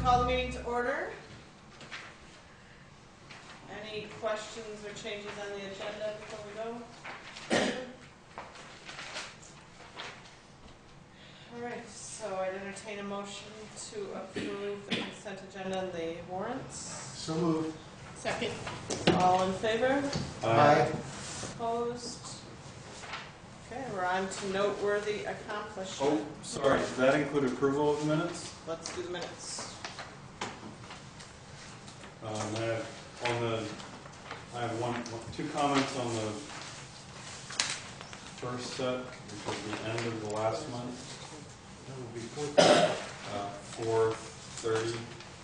call the meeting to order. Any questions or changes on the agenda before we go? All right, so I'd entertain a motion to approve the consent agenda and the warrants. So moved. Second. All in favor? Aye. Opposed? Okay, we're on to noteworthy accomplishments. Oh, sorry, does that include approval of the minutes? Let's do the minutes. I have two comments on the first set, which was the end of the last month. That would be 4:30.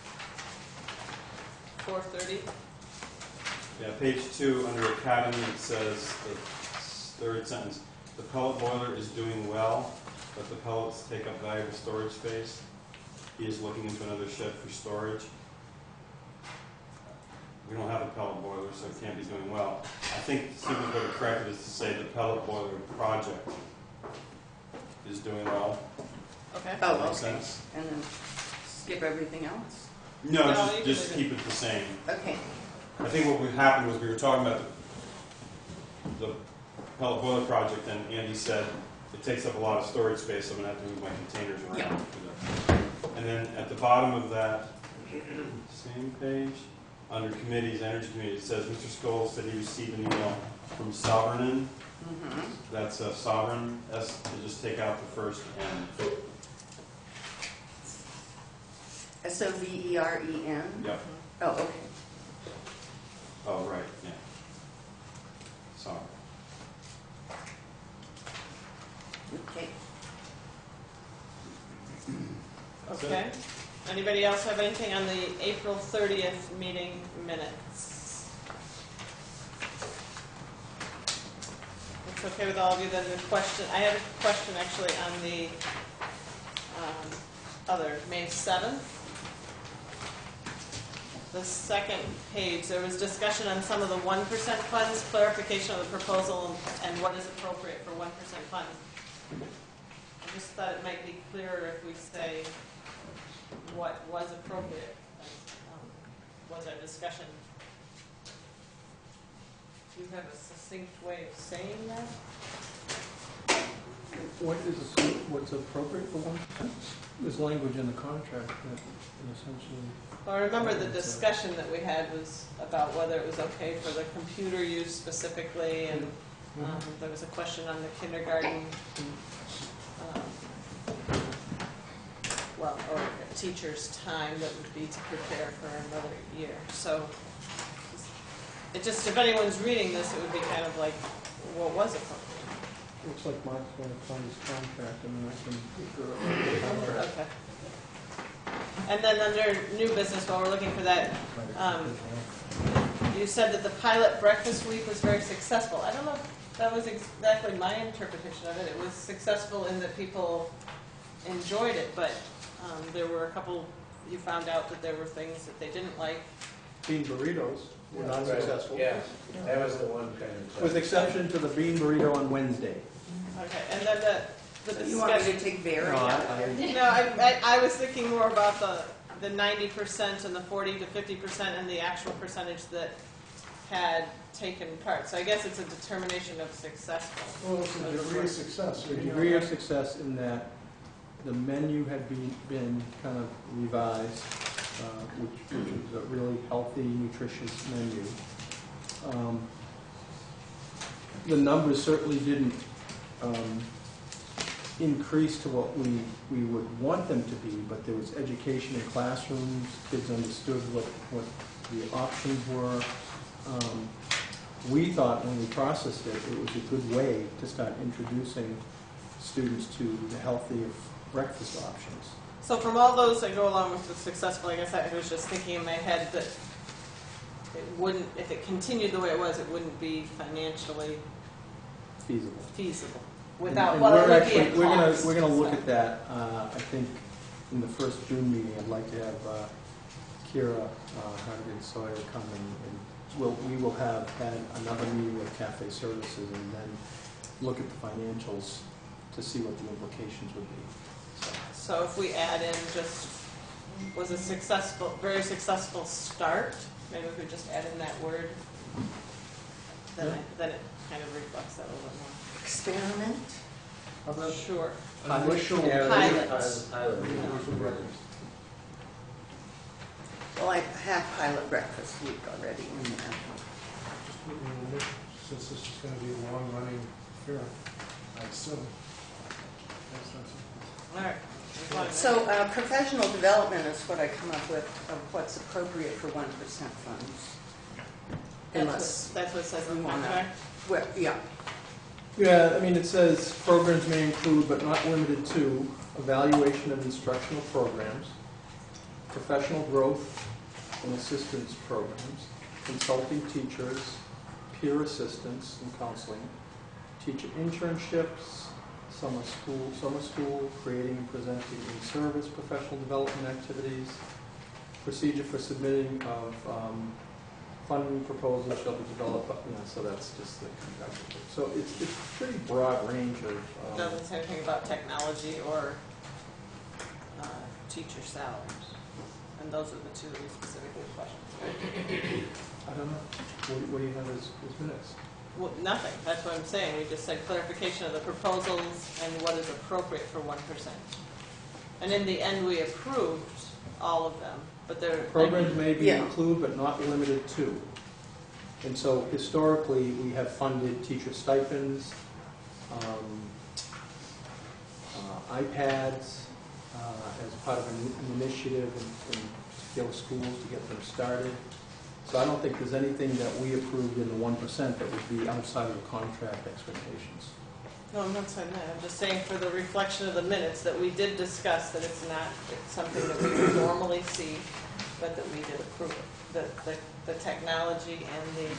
4:30. Yeah, page 2 under Academy, it says the third sentence. The pellet boiler is doing well, but the pellets take up valuable storage space. He is looking into another shed for storage. We don't have a pellet boiler, so it can't be doing well. I think the simplest way to correct it is to say the pellet boiler project is doing well. Okay. Oh, Makes okay. sense? And then skip everything else? No, No, you just can keep it the same. Okay. I think what happened was we were talking about the pellet boiler project, and Andy said it takes up a lot of storage space, so I'm going to have to move my containers around. Yeah. And then at the bottom of that same page, under committees, energy committee, it says Mr. Scholl said he received an email from Sovereign. Mm-hmm. That's Sovereign. S, to just take out the first N. SOVEREN? Yep. Oh, okay. Oh, right, yeah. Sorry. Okay. Okay. Anybody else have anything on the April 30th meeting minutes? It's okay with all of you. Then the question, I have a question actually on the other, May 7th. The second page, there was discussion on some of the 1% funds, clarification of the proposal, and what is appropriate for 1% funds. I just thought it might be clearer if we say what was appropriate, was our discussion. Do you have a succinct way of saying that? What's appropriate for 1%? There's language in the contract that essentially... Well, I remember the discussion that we had was about whether it was okay for the computer use specifically, and there was a question on the kindergarten, or a teacher's time that would be to prepare for another year. So it just, if anyone's reading this, it would be kind of like, what was appropriate? Looks like Mark's going to find his contract, and then I can... Okay. And then under new business, while we're looking for that, you said that the pilot breakfast week was very successful. I don't know if that was exactly my interpretation of it. It was successful in that people enjoyed it, but there were a couple, you found out that there were things that they didn't like. Bean burritos were not successful. Yeah, that was the one kind of... With exception to the bean burrito on Wednesday. Okay, and then the So you want me to discussion. take Barry No, out? No, I was thinking more about the 90% and the 40 to 50% and the actual percentage that had taken part. So I guess it's a determination of successful. Well, it's a degree of success. A degree of success in that the menu had been kind of revised, which was a really healthy, nutritious menu. The numbers certainly didn't increase to what we would want them to be, but there was education in classrooms, kids understood what the options were. We thought when we processed it, it was a good way to start introducing students to the healthier breakfast options. So from all those that go along with the successful, I guess I was just thinking in my head that it wouldn't, if it continued the way it was, it wouldn't be financially feasible. Without, and well, we're looking at costs. going to look at that. I think in the first June meeting, I'd like to have Kira Hardigan-Sawyer come and we will have had another meeting with Cafe Services and then look at the financials to see what the implications would be. So if we add in just was a successful, very successful start. Maybe if we just add in that word, then, then it kind of reflects that a little bit more. Experiment? How about Sure. initial Pilots. Well, I have pilot breakfast week already in there. Since this is gonna be a long-running affair, I assume. All right. We want to- So professional development is what I come up with of what's appropriate for 1% funds. Unless, that's what it says in we the wanna- contract. well, yeah, Yeah, I mean, it says programs may include but not limited to evaluation of instructional programs, professional growth and assistance programs, consulting teachers, peer assistance and counseling, teacher internships, summer school, creating and presenting in-service professional development activities, procedure for submitting of funding proposals shall be developed, so that's just the conduct. So it's a pretty broad range of. Doesn't say anything about technology or teacher salaries. And those are the two that we specifically questioned. I don't know. What do you have as minutes? Well, nothing. That's what I'm saying. We just said clarification of the proposals and what is appropriate for 1%. And in the end, we approved all of them, but they're. Programs may be Yeah. include but not limited to. And so historically, we have funded teacher stipends, iPads, as part of an initiative in particular schools to get them started. So I don't think there's anything that we approved in the 1% that would be outside of the contract expectations. No, I'm not saying that. I'm just saying for the reflection of the minutes that we did discuss that it's something that we would normally see, but that we did approve it. The technology and the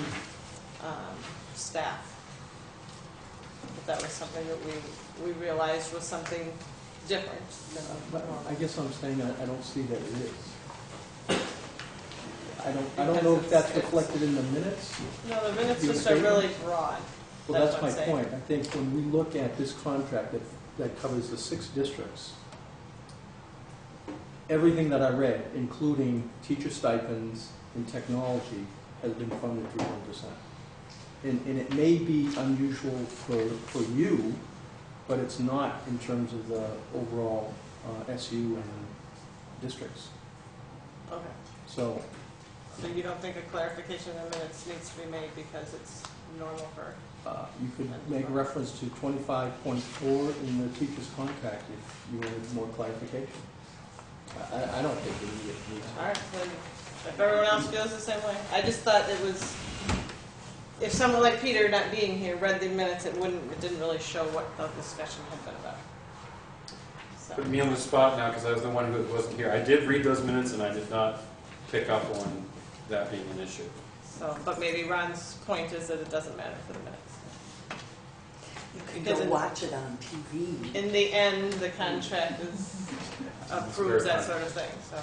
staff. But that was something that we realized was something different than But normal. I guess I'm saying I don't see that it is. I don't know if that's reflected in the minutes. No, the minutes Your just are statement? really broad. Well, that's what my I'm saying. point. I think when we look at this contract that covers the 6 districts, everything that I read, including teacher stipends and technology, has been funded through 1%. And it may be unusual for you, but it's not in terms of the overall SU and districts. Okay. So So you don't think a clarification in the minutes needs to be made because it's normal for? you could make reference to 25.4 in the teacher's contract if you wanted more clarification. I don't think we need it. All right, then if everyone else feels the same way. I just thought it was, if someone like Peter not being here read the minutes, it didn't really show what the discussion had been about. So, Put me on the spot now because I was the one who wasn't here. I did read those minutes and I did not pick up on that being an issue. but maybe Ron's point is that it doesn't matter for the minutes. you can Because go in- watch it on TV. In the end, the contract approves that sort of thing, so.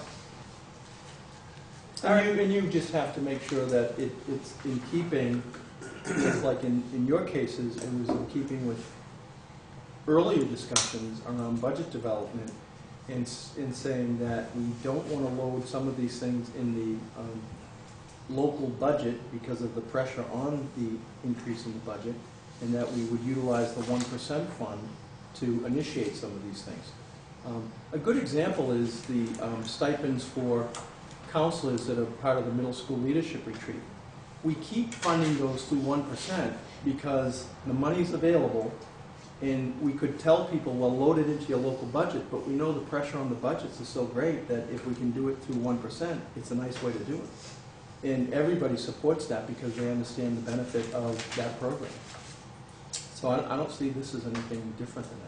And you just have to make sure that it's in keeping, just like in your cases, it was in keeping with earlier discussions around budget development in saying that we don't want to load some of these things in the local budget because of the pressure on the increase in the budget, and that we would utilize the 1% fund to initiate some of these things. A good example is the stipends for counselors that are part of the middle school leadership retreat. We keep funding those through 1% because the money's available, and we could tell people, well, load it into your local budget, but we know the pressure on the budgets is so great that if we can do it through 1%, it's a nice way to do it. And everybody supports that because they understand the benefit of that program. So I don't see this as anything different than that.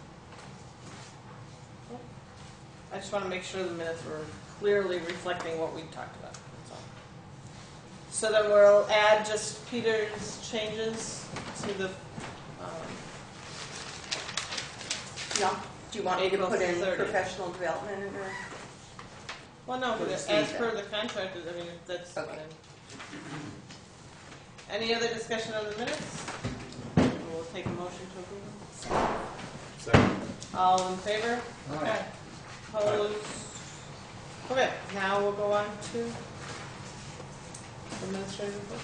I just want to make sure the minutes were clearly reflecting what we talked about, that's all. So then we'll add just Peter's changes to the, No, do you want me to April put in 30th. professional development in there? well, no, We'll but just as leave per that. the contract, I mean, that's Okay. fine. Any other discussion on the minutes? We'll take a motion to approve them. Second. All in favor? Aye. Okay. Opposed? Okay, now we'll go on to administrative report.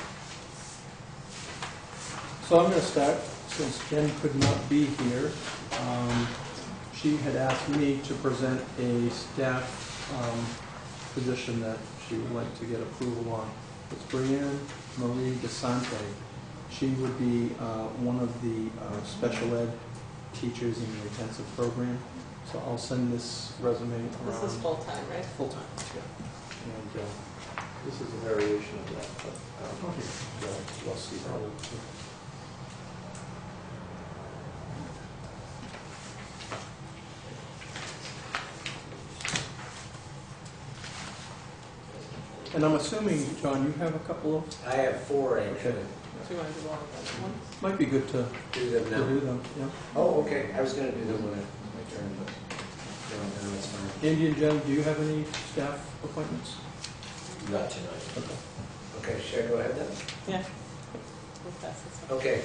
So I'm going to start, since Jen could not be here. She had asked me to present a staff position that she would like to get approval on. It's Brianne Marie DeSante. She would be one of the special ed teachers in the intensive program. So I'll send this resume around. This is full-time, right? Full-time, yeah. And this is a variation of that, but you'll see that. And I'm assuming, John, you have a couple of, I have 4 actually. Do you want to do all of that at once? might be good to Do them now. do them, yeah. Oh, okay. I was going to do them when it's my turn, but no, it's fine. Andy and Jen, do you have any staff appointments? Not tonight. Okay. Okay, should I go ahead then? Yeah. We'll pass this one. Okay.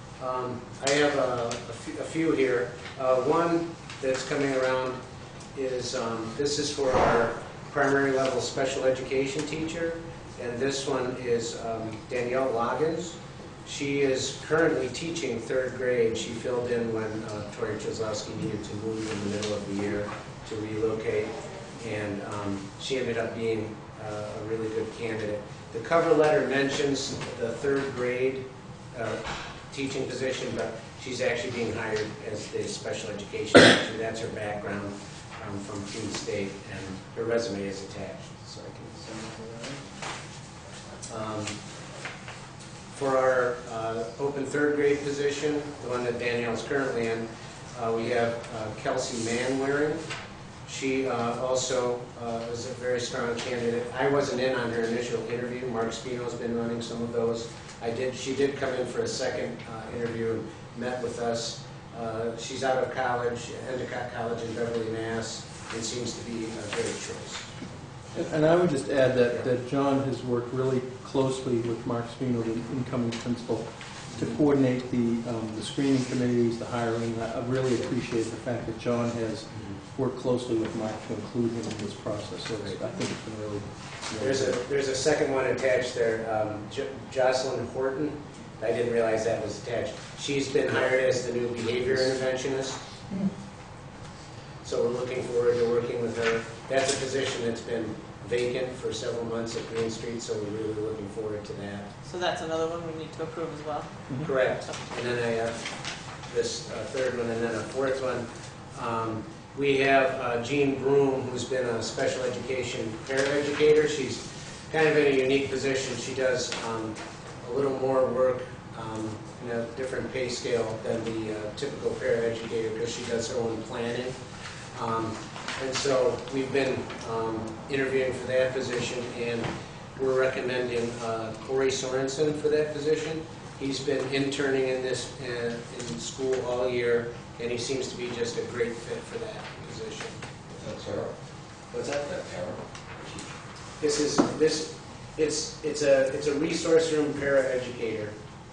I have a few here. One that's coming around is, this is for our primary level special education teacher, and this one is Danielle Loggins. She is currently teaching 3rd grade. She filled in when Tori Chizlowski needed to move in the middle of the year to relocate, and she ended up being a really good candidate. The cover letter mentions the 3rd grade teaching position, but she's actually being hired as the special education teacher. That's her background from Keene State, and her resume is attached, so I can send it to her. For our open 3rd grade position, the one that Danielle's currently in, we have Kelsey Manwaring. She also is a very strong candidate. I wasn't in on her initial interview. Mark Spino's been running some of those. She did come in for a second interview and met with us. She's out of college, Endicott College in Beverly, Mass., and seems to be a great choice. And I would just add that John has worked really closely with Mark Spino, the incoming principal, to coordinate the screening committees, the hiring. I really appreciate the fact that John has worked closely with Mark to include him in this process. So I think it's been really There's a second one attached there, Jocelyn Horton. I didn't realize that was attached. She's been hired as the new behavior interventionist. So we're looking forward to working with her. That's a position that's been vacant for several months at Green Street, so we're really looking forward to that. So that's another one we need to approve as well. Correct. And then I have this 3rd one, and then a 4th one. We have Jean Broom, who's been a special education paraeducator. She's kind of in a unique position. She does a little more work in a different pay scale than the typical paraeducator because she does her own planning. And so we've been interviewing for that position, and we're recommending Corey Sorensen for that position. He's been interning in school all year, and he seems to be just a great fit for that position. That's Sarah. What's that? It's a resource room paraeducator.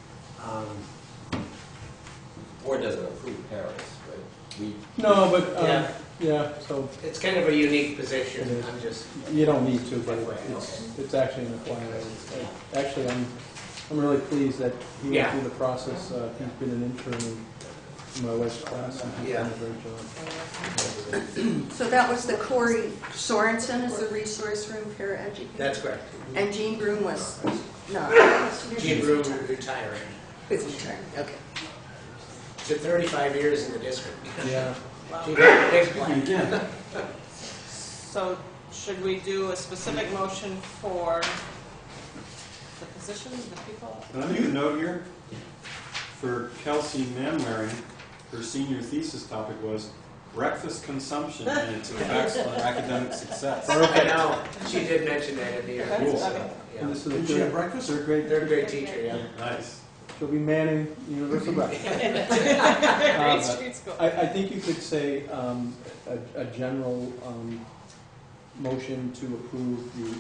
Board doesn't approve paras, right? No, but Yeah. yeah. So It's kind of a unique position. It is. I'm just you don't need to, but Okay. it's actually an acquired. Actually, I'm really pleased that he went Yeah. through the process. He's been an intern in my wife's class, and he's done a great job. So that was the Corey Sorensen as the resource room paraeducator? That's correct. And Jean Broom was, no. Jean Broom retiring. Is retiring, okay. She's 35 years in the district. Yeah. Wow. She got a big plan. So should we do a specific motion for the positions, the people? Can I make a note here? For Kelsey Manwaring, her senior thesis topic was breakfast consumption and its effects on academic success. I know. She did mention that in the Cool. Okay. And this is Did she have breakfast? third grade. Third grade teacher, yeah. Nice. She'll be manning universal breakfast. Great street school. I think you could say a general motion to approve the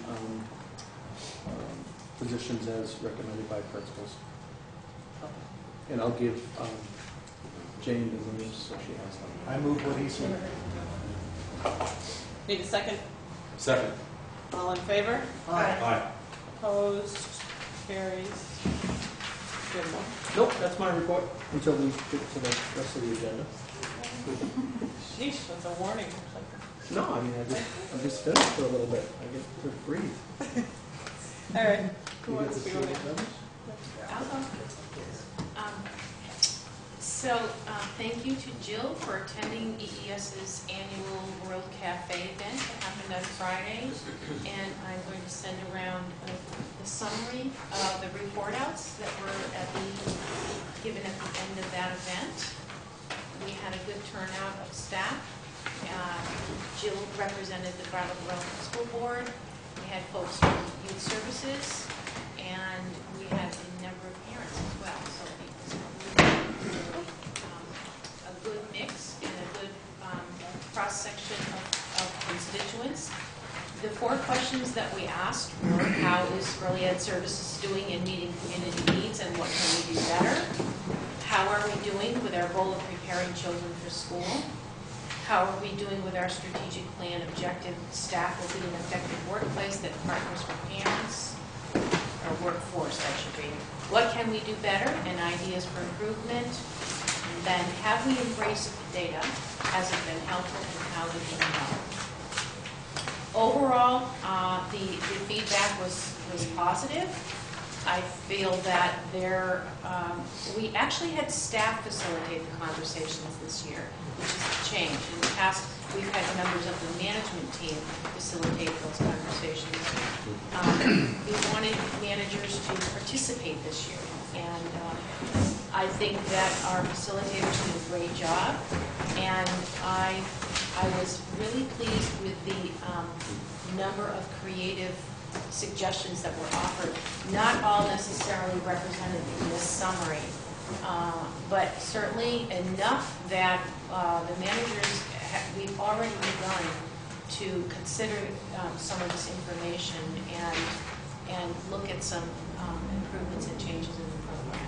positions as recommended by principals. And I'll give Jane the names so she has them. I move what he said. Need a second? Second. All in favor? Aye. Opposed? Carries. Good one. Nope, that's my report until we get to the rest of the agenda. Sheesh, that's a warning. No, I mean, I'm just finished for a little bit. I get to breathe. All right. Who You get wants to to see go the next? numbers? Thank you to Jill for attending EES's annual World Cafe event that happened on Friday. And I'm going to send around the summary of the report outs that were given at the end of that event. We had a good turnout of staff. Jill represented the Brattleboro School Board. We had folks from Youth Services, and we had a number of parents as well. So it was really a good mix and a good cross-section of constituents. The 4 questions that we asked were, how is early ed services doing in meeting community needs and what can we do better? How are we doing with our goal of preparing children for school? How are we doing with our strategic plan objective, staff will be an effective workplace that partners with parents, or workforce, that should be. What can we do better and ideas for improvement? And then, have we embraced data? Has it been helpful and how did we know? Overall, the feedback was positive. I feel that we actually had staff facilitate the conversations this year, which is a change. In the past, we've had members of the management team facilitate those conversations. We wanted managers to participate this year, and I think that our facilitators did a great job, and I was really pleased with the number of creative suggestions that were offered, not all necessarily represented in this summary, but certainly enough that the managers, we've already begun to consider some of this information and look at some improvements and changes in the program.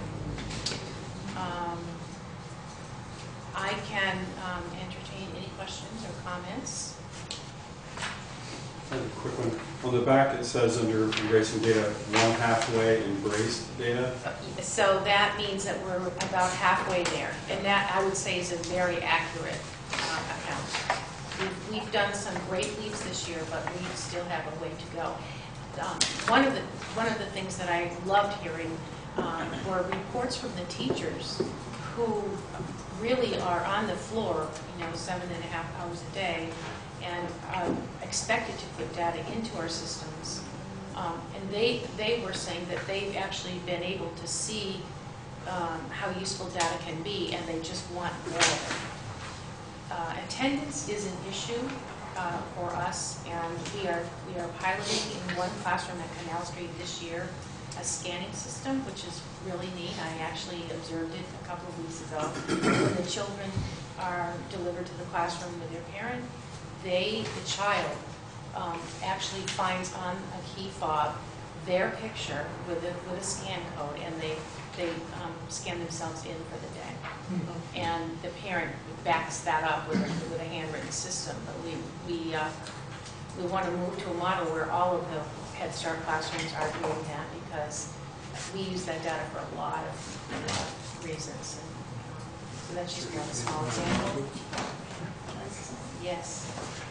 I can entertain any questions or comments. I have a quick one. On the back, it says under embracing data, 1 halfway embraced data. So that means that we're about halfway there, and that I would say is a very accurate account. We've done some great leaps this year, but we still have a way to go. One of the things that I loved hearing were reports from the teachers who really are on the floor, 7.5 hours a day, and expected to put data into our systems. And they were saying that they've actually been able to see how useful data can be, and they just want more of it. Attendance is an issue for us, and we are piloting in one classroom at Canal Street this year a scanning system, which is really neat. I actually observed it a couple of weeks ago. When the children are delivered to the classroom with their parent, the child actually finds on a key fob their picture with a scan code, and they scan themselves in for the day. And the parent backs that up with a handwritten system. But we want to move to a model where all of the Head Start classrooms are doing that, because we use that data for a lot of reasons. And so that's just one small example. Yes.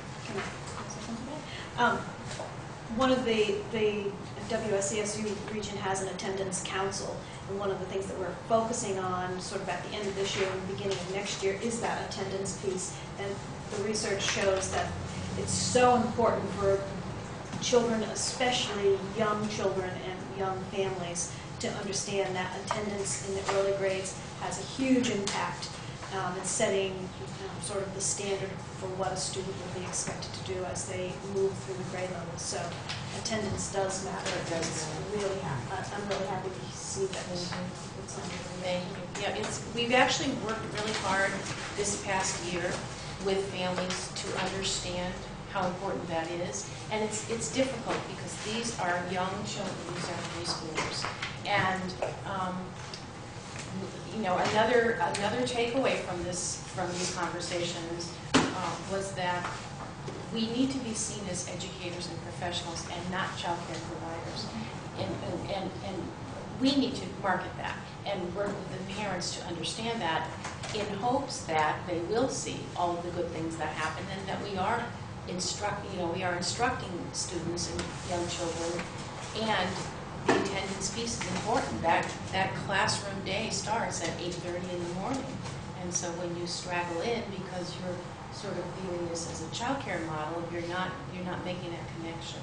One of the WSCSU region has an attendance council, and one of the things that we're focusing on sort of at the end of this year and the beginning of next year is that attendance piece. And the research shows that it's so important for children, especially young children and young families, to understand that attendance in the early grades has a huge impact in setting sort of the standard for what a student will be expected to do as they move through the grade levels. So attendance does matter. I'm really happy to see that it's on the Thank you. Yeah, we've actually worked really hard this past year with families to understand how important that is. And it's difficult because these are young children, these are preschoolers. And another takeaway from these conversations was that we need to be seen as educators and professionals and not childcare providers. And we need to market that and work with the parents to understand that, in hopes that they will see all of the good things that happen and that we are instructing students and young children, and the attendance piece is important. That classroom day starts at 8:30 in the morning, and so when you straggle in because you're sort of viewing this as a childcare model, you're not making that connection.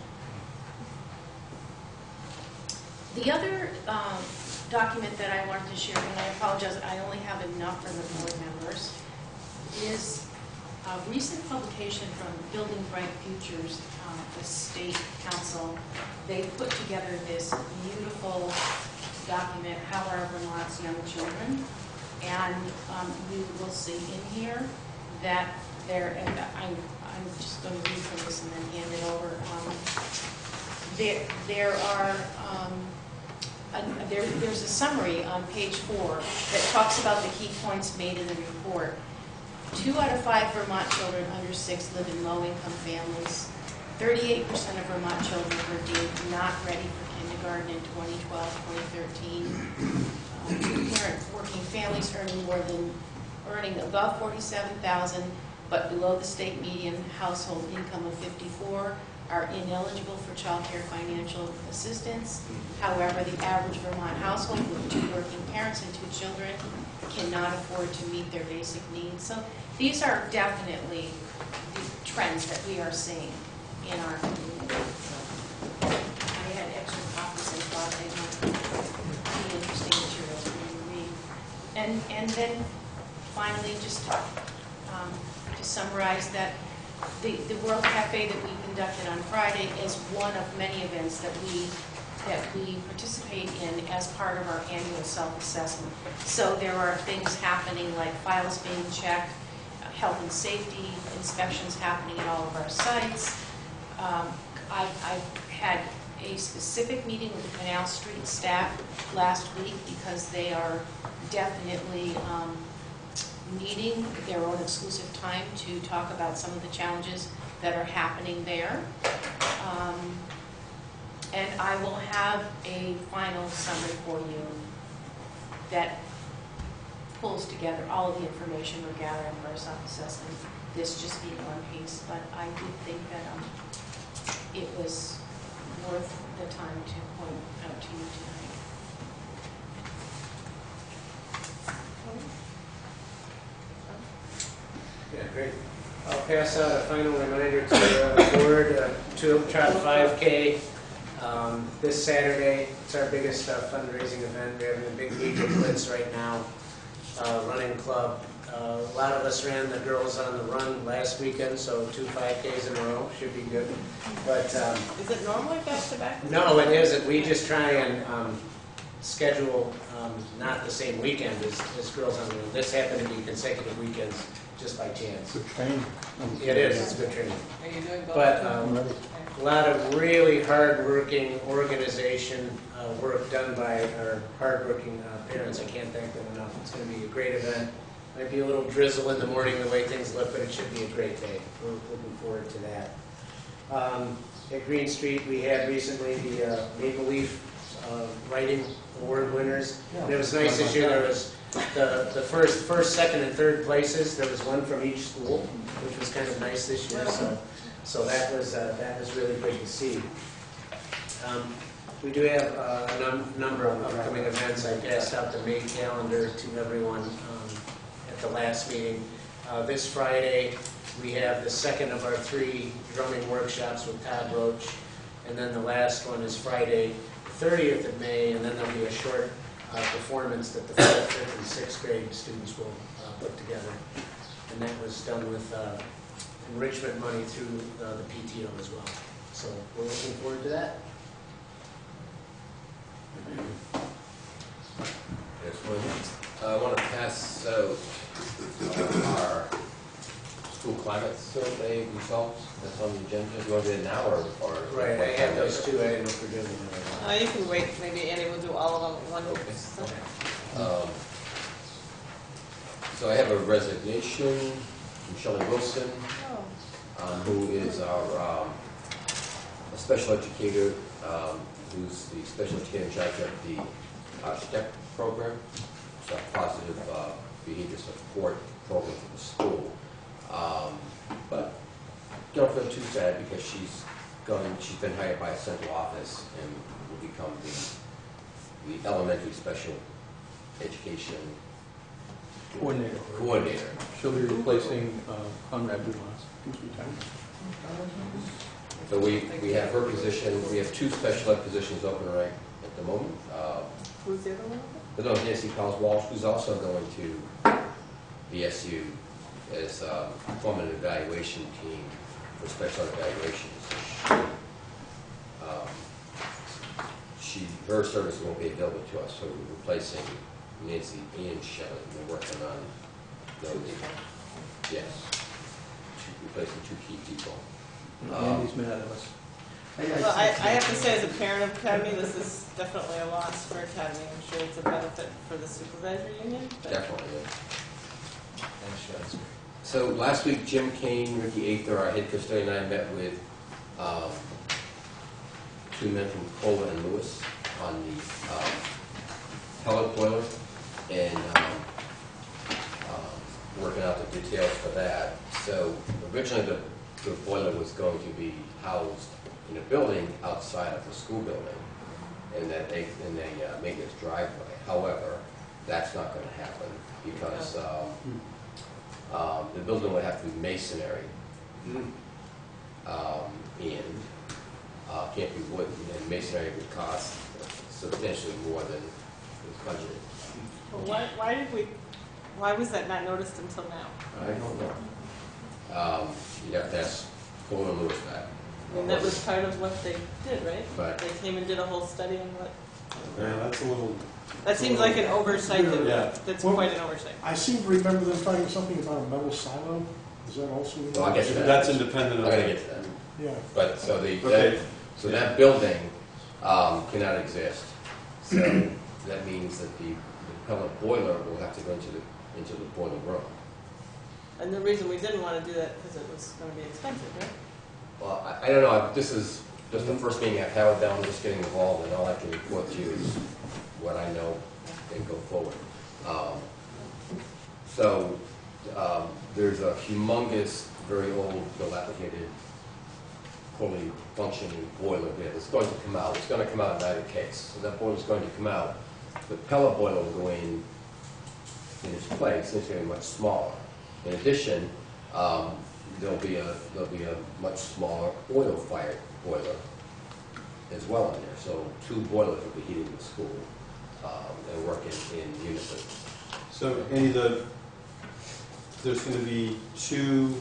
The other document that I wanted to share, and I apologize, I only have enough for the board members, is a recent publication from Building Bright Futures, the state council. They put together this beautiful document, How Are Vermont's Young Children? And you will see in here that there, and I'm just going to read from this and then hand it over. There's a summary on page 4 that talks about the key points made in the report. 2 out of 5 Vermont children under 6 live in low-income families. 38% of Vermont children were deemed not ready for kindergarten in 2012-2013. Two-parent working families earning above $47,000 but below the state median household income of $54,000 are ineligible for child care financial assistance. However, the average Vermont household with 2 working parents and 2 children cannot afford to meet their basic needs. So these are definitely the trends that we are seeing in our community. So I had extra copies and thought they might be interesting materials for you to read. And then finally, just to summarize that the World Cafe that we conducted on Friday is one of many events that we participate in as part of our annual self-assessment. So there are things happening like files being checked, health and safety inspections happening at all of our sites. I've had a specific meeting with the Canal Street staff last week because they are definitely needing their own exclusive time to talk about some of the challenges that are happening there. And I will have a final summary for you that pulls together all of the information we're gathering for our self-assessment. This just being one piece, but I did think that it was worth the time to point out to you tonight. Yeah, great. I'll pass out a final reminder to the board to try the 5K this Saturday. It's our biggest fundraising event. We're having a big week of blitz right now. Running club. A lot of us ran the girls on the run last weekend, so 2 5Ks in a row should be good. But Is it normally back to back? no, it isn't. We just try and schedule not the same weekend as girls on the run. This happened to be consecutive weekends just by chance. Good training. It is. It's good training. Are you doing both? But I'm ready. a lot of really hard-working organization work done by our hard-working parents. I can't thank them enough. It's going to be a great event. Might be a little drizzle in the morning the way things look, but it should be a great day. We're looking forward to that. At Green Street, we had recently the Maple Leaf Writing Award winners. And it was nice this year. There was the first, second, and third places. There was one from each school, which was kind of nice this year. So that was really good to see. We do have a number of upcoming events. I passed out the May calendar to everyone at the last meeting. This Friday, we have the second of our 3 drumming workshops with Todd Roach, and then the last one is Friday, 30th of May, and then there'll be a short performance that the 4th, 5th, and 6th grade students will put together. And that was done with enrichment money through the PTO as well. So we're looking forward to that. Next one. I want to pass out our school climate survey results. That's on the agenda. Do you want to do it now or? Right, I have those 2. I didn't know if we're doing them. You can wait. Maybe Annie will do all of them at one. Okay. So. So I have a resignation from Shelley Wilson. Oh. who is our a special educator, who's the special educator in charge of the STEP program. It's a positive behavior support program for the school. But don't feel too sad because she's been hired by a central office and will become the elementary special education coordinator. She'll be replacing Conrad Dumas, who's retired. So we have her position, we have 2 special ed positions open right at the moment. Who's the other one? But no, Nancy Collins-Walsh, who's also going to the SU as forming an evaluation team for special ed evaluations. Her service won't be available to us, so we're replacing Nancy and Shelley. We're working on those. Yes, replacing 2 key people. Andy's mad at us. Well, I have to say, as a parent of Academy, this is definitely a loss for Academy. I'm sure it's a benefit for the supervisory union. But Definitely. So last week, Jim Kane, Ricky Aether, our head custodian, and I met with 2 men from Cola and Lewis on the pellet boiler and working out the details for that. So originally the boiler was going to be housed in a building outside of the school building in a maintenance driveway. However, that's not going to happen because the building would have to be masonry and can't be wooden, and masonry would cost substantially more than was budgeted. well, why was that not noticed until now? I don't know. You'd have to ask Cole and Lewis that. I mean, that was part of what they did, right? Right. They came and did a whole study on what. Yeah, that's a little, That seems like an oversight. Yeah. That's Well, quite an oversight. I seem to remember them talking something about a metal silo. Is that also? in Well, I guess there? that's independent I'm of. going to get to that. Yeah. But so Okay. that building cannot exist. So that means that the pellet boiler will have to go into the boiler room. And the reason we didn't want to do that because it was going to be expensive, right? Well, I don't know. This is just the first meeting I've had with them. I'm just getting involved, and all I can report to you is what I know and go forward. There's a humongous, very old, dilapidated, fully functioning boiler there that's going to come out. It's going to come out in either case. So that boiler's going to come out. The pellet boiler will go in its place. It's going to be much smaller. In addition, there'll be a much smaller oil-fired boiler as well in there. So 2 boilers will be heating the school and working in unison. So, Andy, there's going to be 2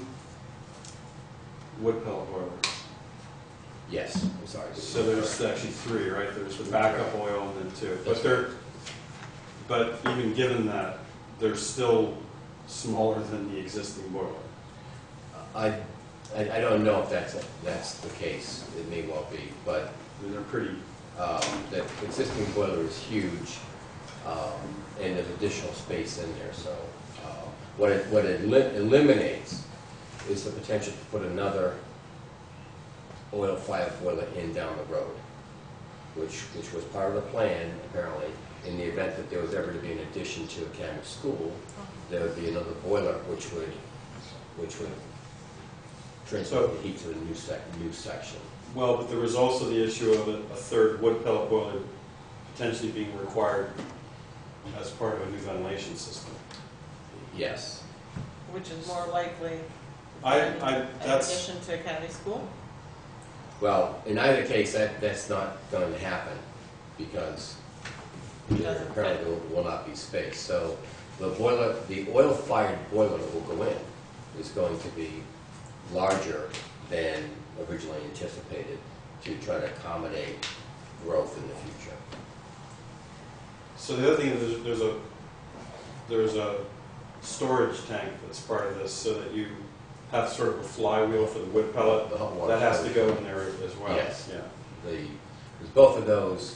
wood pellet boilers. Yes, I'm sorry. So there's actually 3, right? There's the backup oil and then 2. But even given that, they're still smaller than the existing boiler. I don't know if that's the case. It may well be, but I mean, they're pretty. the existing boiler is huge, and there's additional space in there. So what it eliminates is the potential to put another oil-fired boiler in down the road, which was part of the plan apparently. In the event that there was ever to be an addition to Academy School, there would be another boiler which would transfer the heat to a new section. Well, but there was also the issue of a 3rd wood pellet boiler potentially being required as part of a new ventilation system. Yes. Which is more likely That's in addition to Academy School? Well, in either case, that's not going to happen because there apparently will not be space. So the oil-fired boiler that will go in is going to be larger than originally anticipated to try to accommodate growth in the future. So the other thing is there's a storage tank that's part of this, so that you have sort of a flywheel for the wood pellet The hot water that has to storage. go in there as well. Yes. Yeah. Because both of those,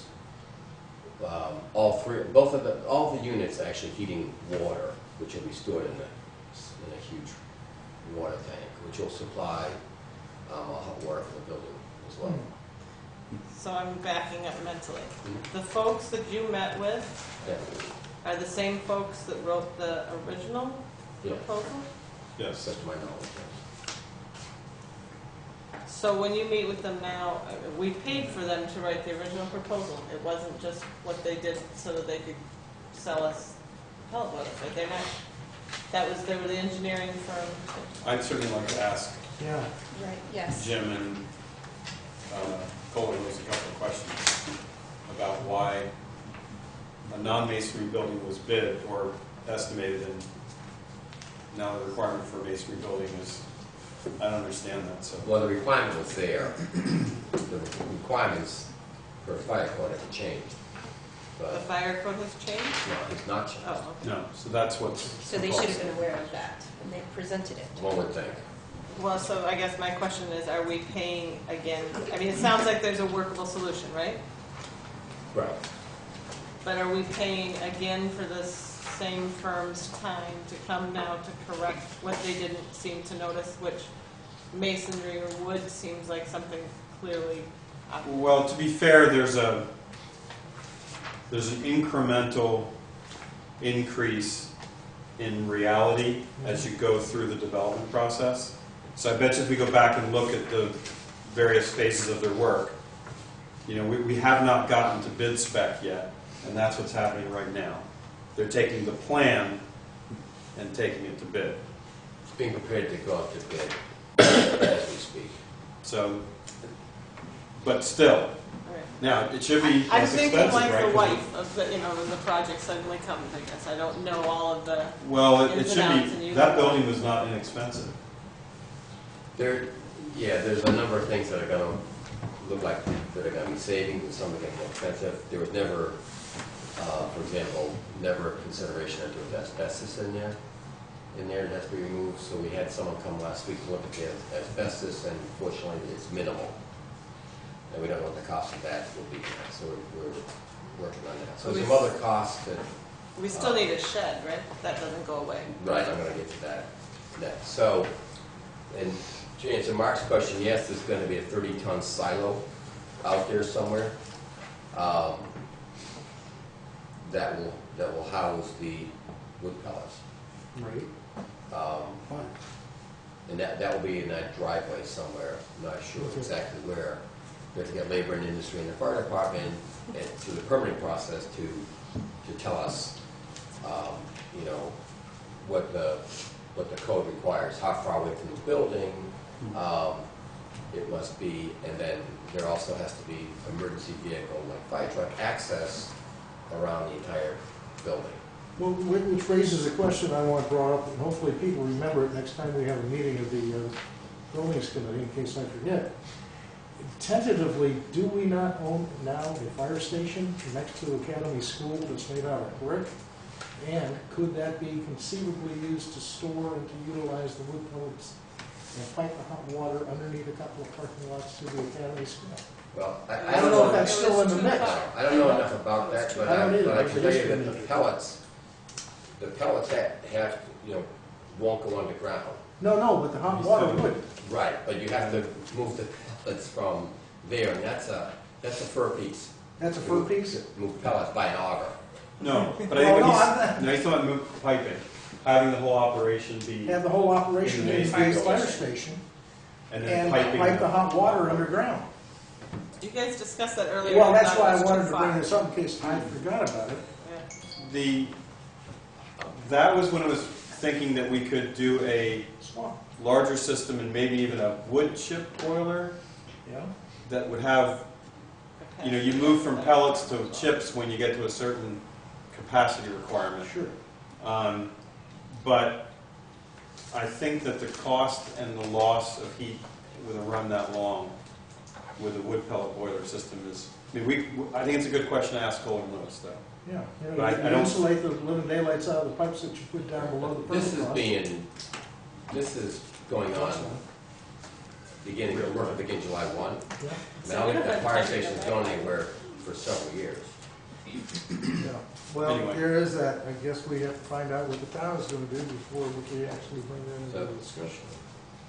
all the units are actually heating water, which will be stored in a huge water tank, which will supply hot water for the building as well. So I'm backing up mentally. Mhm. The folks that you met with Yeah, are the same folks that wrote the original yeah, proposal? Yes. that's to my knowledge, yes. So when you meet with them now, we paid for them to write the original proposal. It wasn't just what they did so that they could sell us pellet boilers, right? They're not, they were the engineering firm. I'd certainly like to ask Yeah, Right, yes. Jim and Colin those a couple of questions about why a non-masonry building was bid or estimated, and now the requirement for a masonry building is, I don't understand that, so. Well, the requirement was there. The requirements for a fire code have changed, The but fire code has changed? no, it's not changed. Oh, okay. No, so that's what's. So they should have been aware of that when they presented it. One would think. Well, so I guess my question is, are we paying again? I mean, it sounds like there's a workable solution, right? Right. But are we paying again for this same firm's time to come now to correct what they didn't seem to notice, which masonry or wood seems like something clearly obvious? Well, to be fair, there's an incremental increase in reality as you go through the development process. So I bet you if we go back and look at the various phases of their work, you know, we have not gotten to bid spec yet, and that's what's happening right now. They're taking the plan and taking it to bid. It's being prepared to go out to bid as we speak. So, but still, All right. now, it should be I'm less thinking expensive, like right? the wife of the, when the project suddenly comes, I guess. I don't know all of the, Well, it ins should and outs, and be, you- that building was not inexpensive. There's a number of things that are going to look like that are going to be savings, and some are going to be more expensive. There was never, for example, never consideration that there was asbestos in there. It has to be removed. So we had someone come last week to look at the asbestos, and fortunately, it's minimal. And we don't know what the cost of that will be. So we're working on that. So there's some other costs that. we still need a shed, right? That doesn't go away. Right, I'm going to get to that next. So, and to answer Mark's question, yes, there's going to be a 30-ton silo out there somewhere that will house the wood pellets. right. Fine. And that will be in that driveway somewhere. I'm not sure exactly where. We have to get labor and industry and the fire department and through the permitting process to tell us, you know, what the code requires, how far away from the building it must be, and then there also has to be emergency vehicle like fire truck access around the entire building. Well, which raises a question I want brought up, and hopefully people remember it next time we have a meeting of the Buildings Committee, in case I forget. Tentatively, do we not own now a fire station next to Academy School that's made out of brick? And could that be conceivably used to store and to utilize the wood pellets and pipe the hot water underneath a couple of parking lots to the Academy School? Well, I don't know if that's still in the mix. I don't know enough about that, but I don't either. I can tell you that the pellets have, you know, won't go underground. No, but the hot water would. Right, but you have to move the pellets from there, and that's a fir piece. That's a fir piece? Move pellets by an auger. No, but Well, no, I think he's talking about piping, having the whole operation be, Have the whole operation In the in the fire fire station. station and then and piping. pipe the hot water underground. You guys discussed that earlier. Well, You that's thought why it I was too wanted to far. bring this up in case I forgot about it. Yeah. That was when I was thinking that we could do a Swamp, larger system and maybe even a wood chip boiler yeah? that would have, you know, you move from pellets to chips when you get to a certain capacity requirement. Sure. But I think that the cost and the loss of heat with a run that long with a wood pellet boiler system is, I mean, I think it's a good question to ask Colin Lewis, though. Yeah, you know, But I you don't- insulate the living daylights out of the pipes that you put down below the This permafrost. this is going on beginning July 1. Yeah, I don't think the fire station's going anywhere for several years. yeah. Well, Anyway. there is that. I guess we have to find out what the town is gonna do before we can actually bring that into So- the discussion.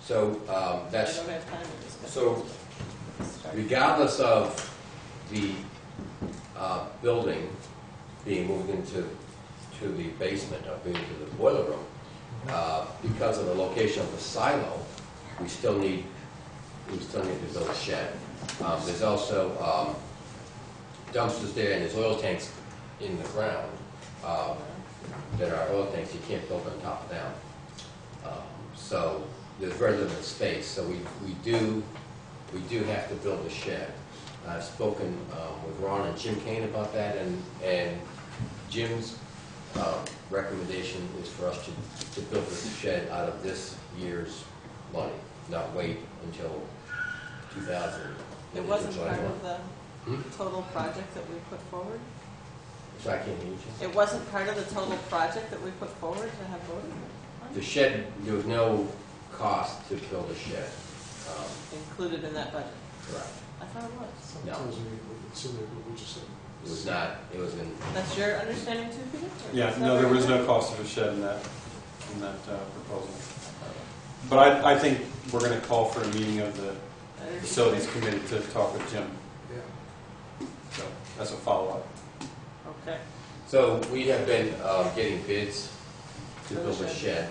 So I that's, don't have time to discuss. so Start. regardless of the building being moved into the basement or being to the boiler room, because of the location of the silo, we still need to build a shed. There's also dumpsters there, and there's oil tanks in the ground that are oil tanks. You can't build on top of them. So there's very limited space. So we do have to build a shed. I've spoken with Ron and Jim Kane about that, and Jim's recommendation is for us to build this shed out of this year's money, not wait until 2000. It wasn't part of the Hmm? total project that we put forward? So I can't hear you. It wasn't part of the total project that we put forward to have voted on? The shed, there was no cost to build a shed. Included in that budget? Correct. I thought it was. Some No. tells me it's in there, but we just said. It was not, it was in, That's your understanding too, Peter? Or Yeah, is no, that there was right? no cost of a shed in that proposal. But I think we're going to call for a meeting of the facilities committee to talk with Jim. Yeah. So that's a follow-up. Okay. so we have been getting bids to build a shed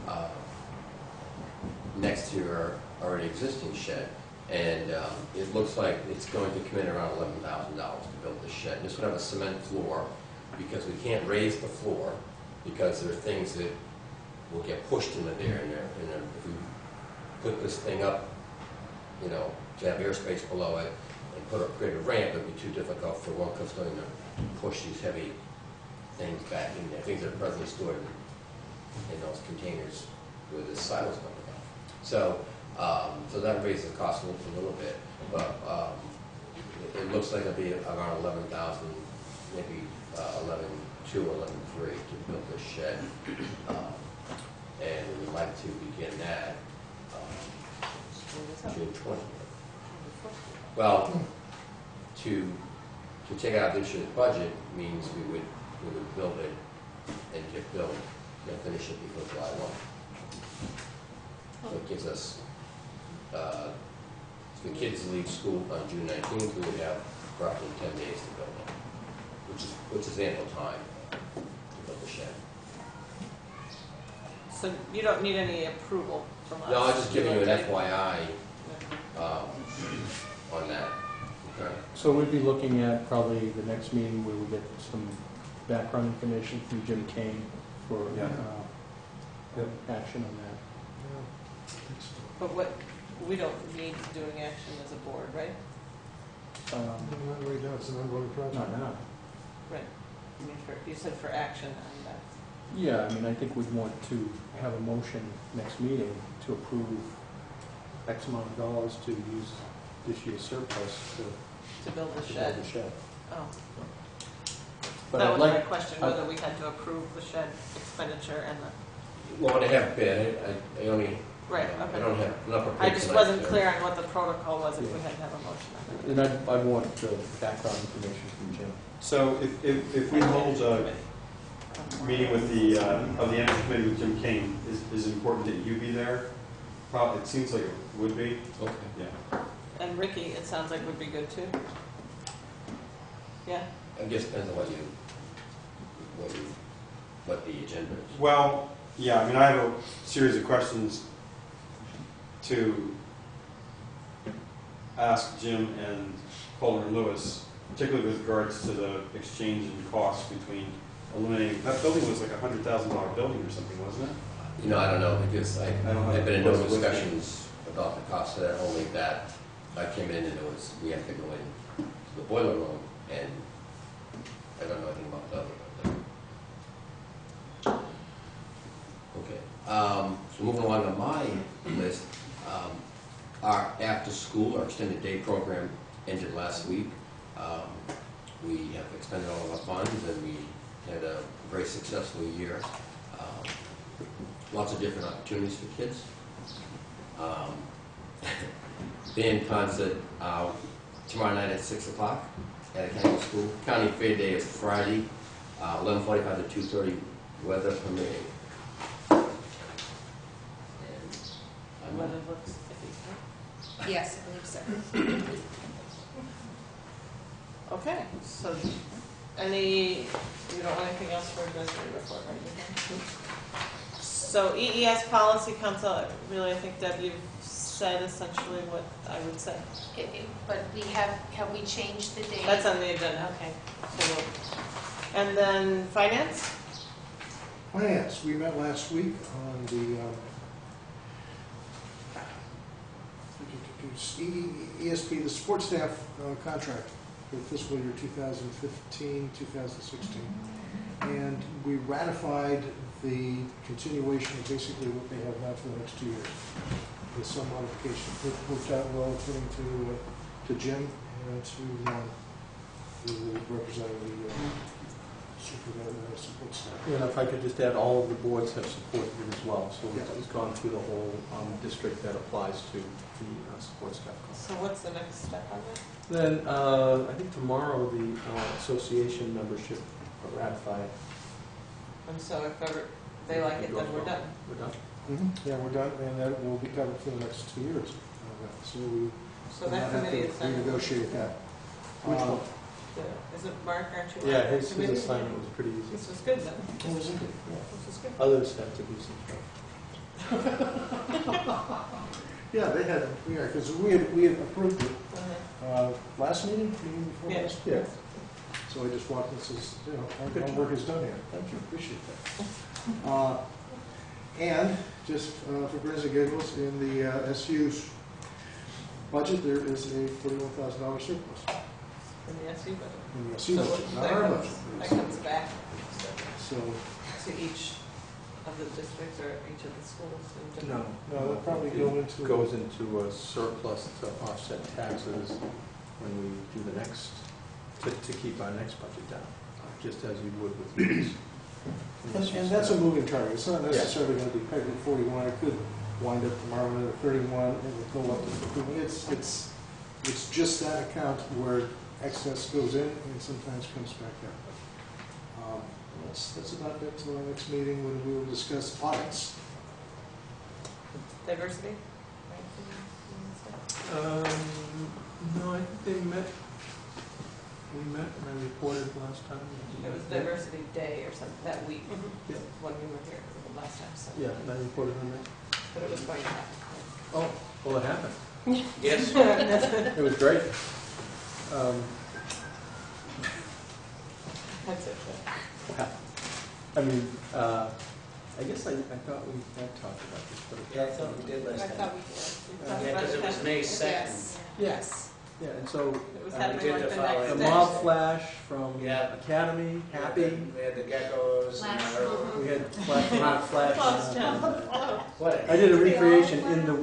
next to our already existing shed. And it looks like it's going to come in around $11,000 to build this shed. This would have a cement floor because we can't raise the floor because there are things that will get pushed into there. And if we put this thing up, you know, to have airspace below it and create a ramp, it would be too difficult for one custodian to push these heavy things back in there. Things that are presently stored in those containers where the silos going to go. So that raises the cost a little bit, but it looks like it'll be around 11,000, maybe 11,200 or 11,300 to build this shed, and we would like to begin that June 20th. Well, to take out this year's budget means we would build it and get built and finish it before July 1. So it gives us, if the kids leave school on June 19th, we would have roughly 10 days to build it, which is ample time to build the shed. So you don't need any approval from us? No, I'm just giving you an Okay. FYI on that. Okay. So we'd be looking at probably the next meeting where we get some background information from Jim Kane for Yeah. action on that. But we don't need to do any action as a board, right? Not right now, it's an ongoing project. Not now. Right. I mean, you said for action on that. Yeah, I mean, I think we'd want to have a motion next meeting to approve X amount of dollars to use this year's surplus To build a to shed? build the shed. Oh. But That I'd was my like, question, whether we had to approve the shed expenditure and the, Well, when I have bid, I only, right, I okay. don't have, I'm not I prepared just tonight wasn't to- clear on what the protocol was if we had to have a motion on it. and I'd want the background information from Jim. So if we hold a meeting with the, of the energy committee with Jim Kane, is it important that you be there? Probably, it seems like it would be. Okay. Yeah. And Ricky, it sounds like would be good too? Yeah? I guess it depends on what the agenda is. Well, yeah, I mean, I have a series of questions to ask Jim and Kohler and Lewis, particularly with regards to the exchange in costs between eliminating, that building was like a $100,000 building or something, wasn't it? You know, I don't know, because I don't know. I've been in no discussions about the cost of that, only that I came in and it was, we have to go in to the boiler room, and I don't know anything about the other. Okay, so moving along on my list, our after-school, our extended day program ended last week. We have expended all of our funds, and we had a very successful year. Lots of different opportunities for kids. Band concert tomorrow night at 6 o'clock at a county school. County Fair Day is Friday, 11:45 to 2:30, weather permitting. And I'm Weather looks iffy. Yes, I believe so. Okay, so you don't want anything else for advisory report, right? So EES Policy Council, really, I think, Deb, you've said essentially what I would say. But have we changed the date? That's on the agenda. Okay. So and then finance? Finance, we met last week on the ESP, the support staff contract for fiscal year 2015, 2016. And we ratified the continuation of basically what they have now for the next 2 years, with some modification. It worked out well according to Jim and to Ron, who represented the support staff. And if I could just add, all of the boards have supported it as well, so Yeah. it's gone through the whole district that applies to the support staff. So what's the next step on that? Then, I think tomorrow, the association membership are ratified. And so if ever they like it, then we're done. We're done. Yeah, we're done, and that will be covered for the next 2 years. So we So will that not have committee to is done. renegotiate that. Which one? Is it Mark, aren't you? Yeah, on that his committee? assignment was pretty easy. This was good then. Oh, was it? Yeah. This was good. Others had to do some stuff. Yeah, they had, because we had approved it Uh-huh. last meeting before Yeah. last? Yeah. So I just walked and says, Good our job. work is done here. Thank you, appreciate that. And just for grins and giggles, in the SU's budget, there is a $41,000 surplus In the SU budget. in the SU So budget, not that our comes- budget. That comes back So, to each of the districts or each of the schools in different. no, that'll probably go into. Goes into a surplus to offset taxes when we do the next, to keep our next budget down, just as you would with these. And that's a moving target. It's not necessarily going to be pegged at 41. It could wind up tomorrow at 31 and it will go up to 51. It's just that account where excess goes in and sometimes comes back out. That's about it till our next meeting when we will discuss audits. Diversity? No, I think they met, we met and I reported last time. It was Diversity Day or something, that week, Yeah. when we were here last time, so. Yeah, and I reported on that. But it was going to happen. Oh, well, it happened. Yes. It was great. That's it. I mean, I guess I thought we had talked about this, but. Yeah, I thought we did I last time. thought we did. Yeah, because it was May 2nd. Yes. Yes. Yeah, and so It was we happening did like the the following next the day. mob flash from Yeah. Academy, Happy. We had the geckos and Flash. our, We had mob flash. Close, John. Close. what? I did a recreation in the,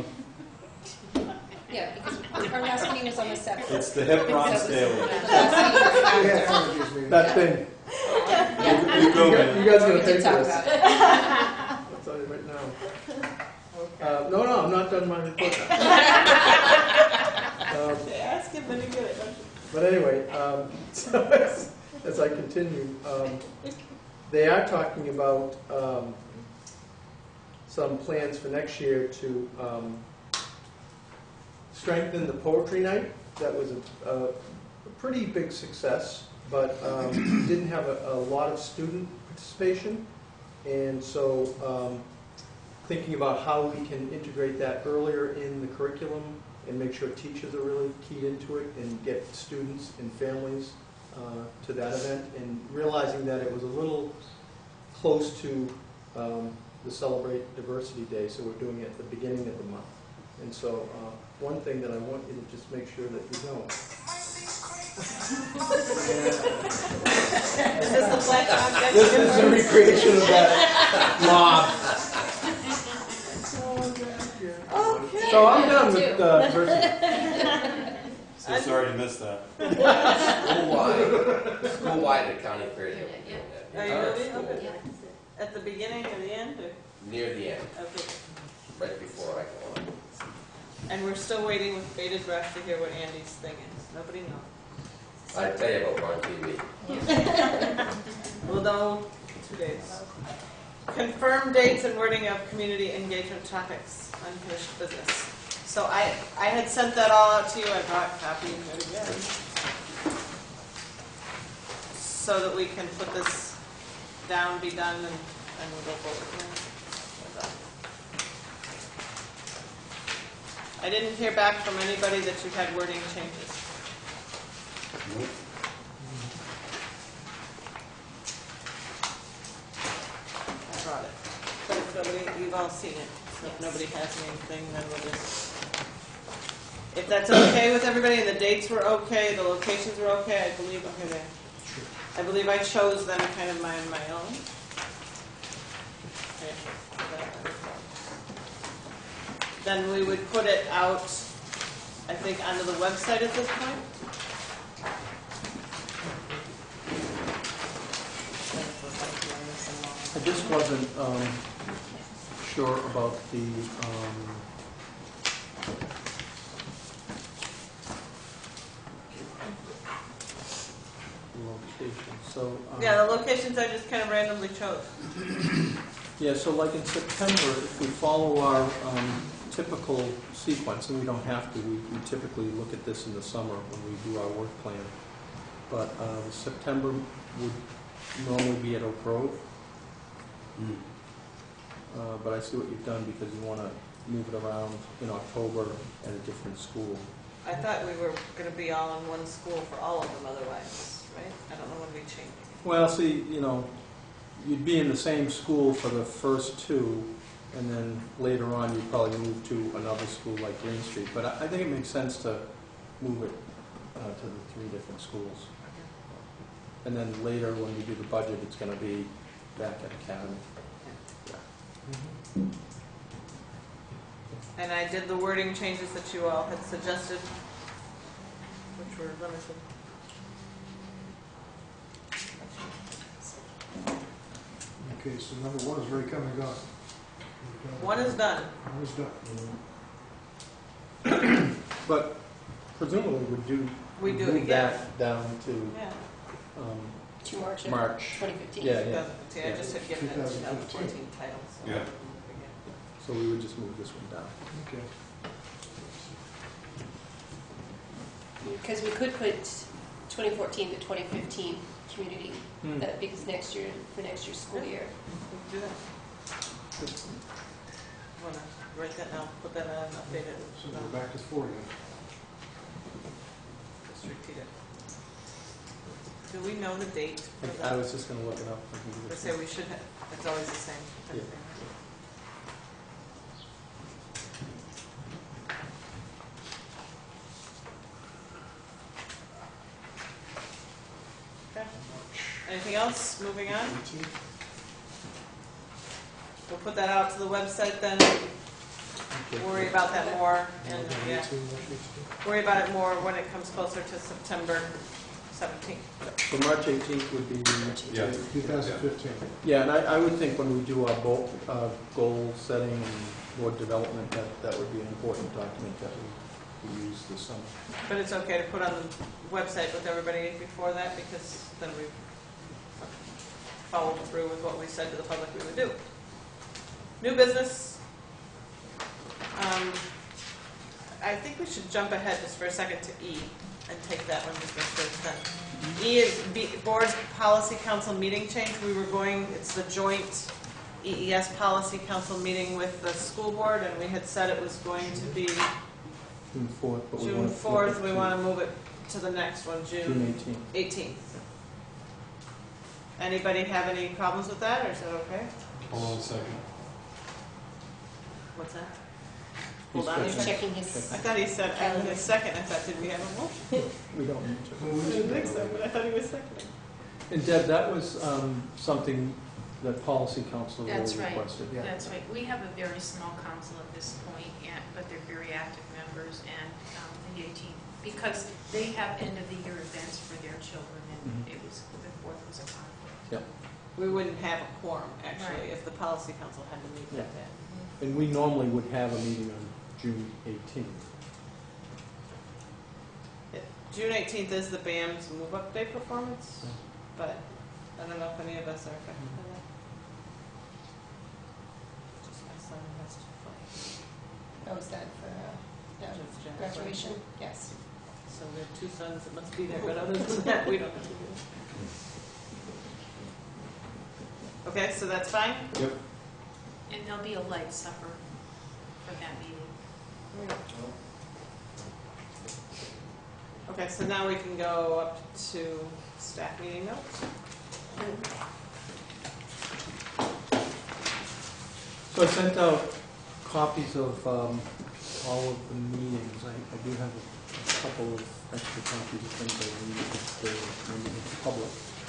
Yeah, because our last meeting was on the 7th. It's the hip Ron So Staley. the last meeting was We had after. allergies meeting. that thing. Yeah. You go, man. You guys are We gonna pay did for talk this. about it. I'll tell you right now. No, I'm not done my report now. Okay, ask him when you get it, don't you? But anyway, so as I continue, they are talking about some plans for next year to strengthen the poetry night. That was a pretty big success, but didn't have a lot of student participation. And so thinking about how we can integrate that earlier in the curriculum and make sure teachers are really keyed into it and get students and families to that event, and realizing that it was a little close to the Celebrate Diversity Day, so we're doing it at the beginning of the month. And so one thing that I want you to just make sure that you know. Is this the black object? This is a recreation of that mob. Okay. So I'm done with diversity. So sorry to miss that. School-wide accounting fair. Are you ready? Okay. At the beginning or the end? Or? Near the end, Okay. right before I go on. And we're still waiting with bated breath to hear what Andy's thing is. Nobody knows. I tell you about on TV. We'll know in 2 days. confirm dates and wording of community engagement topics, unfinished business. So I had sent that all out to you, I brought copies of it again. So that we can put this down, be done, and we'll go forward. I didn't hear back from anybody that you had wording changes. I brought it. But if nobody, you've all seen it, so if nobody has anything, then we'll just, if that's okay with everybody, and the dates were okay, the locations were okay, I believe, okay, there. I believe I chose them kind of on my own. Okay. Then we would put it out, I think, onto the website at this point. I just wasn't sure about the location. So Yeah, the locations I just kind of randomly chose. yeah, so like in September, if we follow our typical sequence, and we don't have to, we typically look at this in the summer when we do our work plan. But September would normally be at Oak Grove. But I see what you've done because you want to move it around in October at a different school. I thought we were going to be all in one school for all of them otherwise, right? I don't know when we changed. Well, see, you know, you'd be in the same school for the first two, and then later on you'd probably move to another school like Green Street. But I think it makes sense to move it to the three different schools. And then later when we do the budget, it's going to be back at Academy. And I did the wording changes that you all had suggested, which were limited. Okay, so number one is already come and gone. One is done. One is done. But presumably We do it move again. that down to Yeah. To March of March. 2015. Yeah, yeah. 2015. I just had given it 2014 title. So. Yeah. So we would just move this one down. Okay. Because we could put 2014 to 2015 community, because for next year's school year. Do that. Want to write that now? Put that on, update it. So we're back to 4 again. Just repeat it. Do we know the date for I that? was just going to look it up. I say we should have. It's always the same. Yeah. Okay. Anything else? Moving on. We'll put that out to the website then. Worry about that more, and yeah, worry about it more when it comes closer to September 17th. So March 18th would be the... Yeah. 2015. Yeah, and I would think when we do our goal setting and board development, that would be an important document that we use this summer. But it's okay to put on the website with everybody before that, because then we followed through with what we said to the public we would do. New business. I think we should jump ahead just for a second to E and take that one just for it's done. E is Board Policy Council meeting change. It's the joint EES Policy Council meeting with the school board, and we had said it was going to be June 4th. But June 4th. We want to move it to the next one, June 18th. Anybody have any problems with that, or is that okay? Hold on a second. What's that? He's Hold on, He's checking his. I thought he said, I was second. I thought, did we have a motion? We don't need to. I didn't think so, but I thought he was second. And Deb, that was something that Policy Council really That's right. requested. Yeah. That's right. We have a very small council at this point, but they're very active members, and the 18th, because they have end-of-the-year events for their children, and the 4th was a conflict. Yeah. We wouldn't have a quorum, actually, Right. if the policy council had to meet like that. And we normally would have a meeting on June 18th. June 18th is the BAM's move-up day performance, but I don't know if any of us are affected by graduation, yes. So we have 2 sons that must be there, but other than that, we don't have to do it. Okay, so that's fine? Yep. And there'll be a light supper for that meeting. Okay, so now we can go up to staff meeting notes. So I sent out copies of all of the meetings. I do have a couple of extra copies of things I need to bring to the public.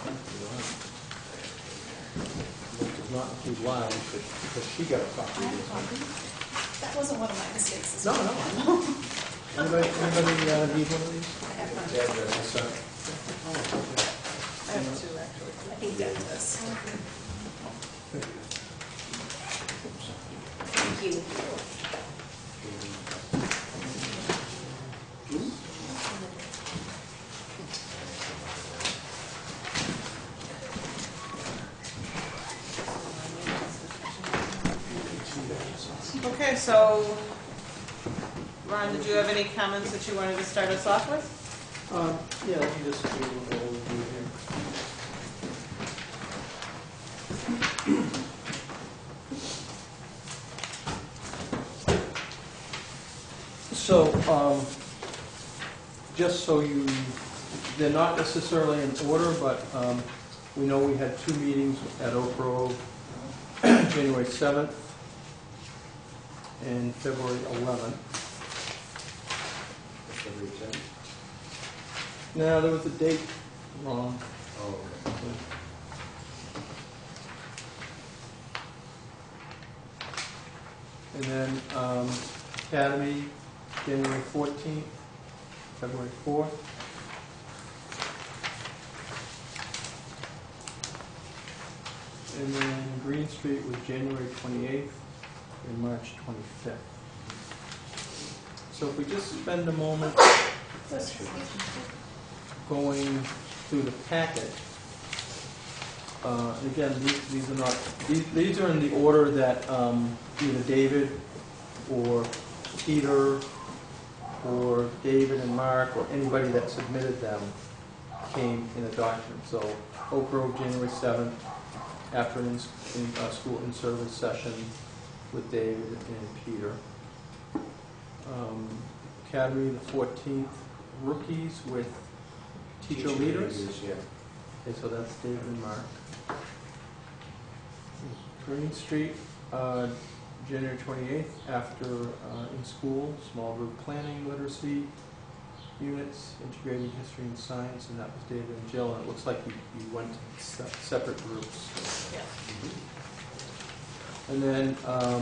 That does not include Lyle, because she got a copy. I have copies. That wasn't one of my mistakes this No, morning. no. Anybody need one of these? I have one. I have 2, actually. I think that does. Thank you. Okay, so, Ron, did you have any comments that you wanted to start us off with? Yeah, let me just do a little overview here. So, just so they're not necessarily in order, but we know we had 2 meetings at Oak Grove, January 7th and February 11th. February 10th? No, there was a date wrong. Oh, okay. And then Academy, January 14th, February 4th. And then Green Street was January 28th and March 25th. So if we just spend a moment going through the packet, and again, these are not, these are in the order that either David or Peter or David and Mark or anybody that submitted them came in a document. So Oak Grove, January 7th, after an school in-service session with David and Peter. Academy, the 14th, rookies with teacher leaders. Yeah. Okay, so that's David and Mark. Green Street, January 28th, after in school, small group planning, literacy units, integrated history and science, and that was David and Jill, and it looks like you went to separate groups. Yeah. And then,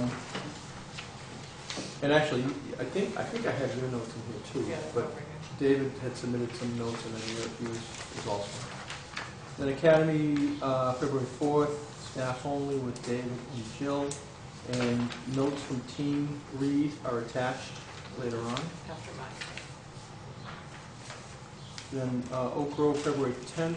and actually, I think I had your notes in here too, Yeah, but over here. David had submitted some notes, and then yours was also. Then Academy, February 4th, staff only with David and Jill, and notes from Team Read are attached later on. After mine. Then Oak Grove, February 10th,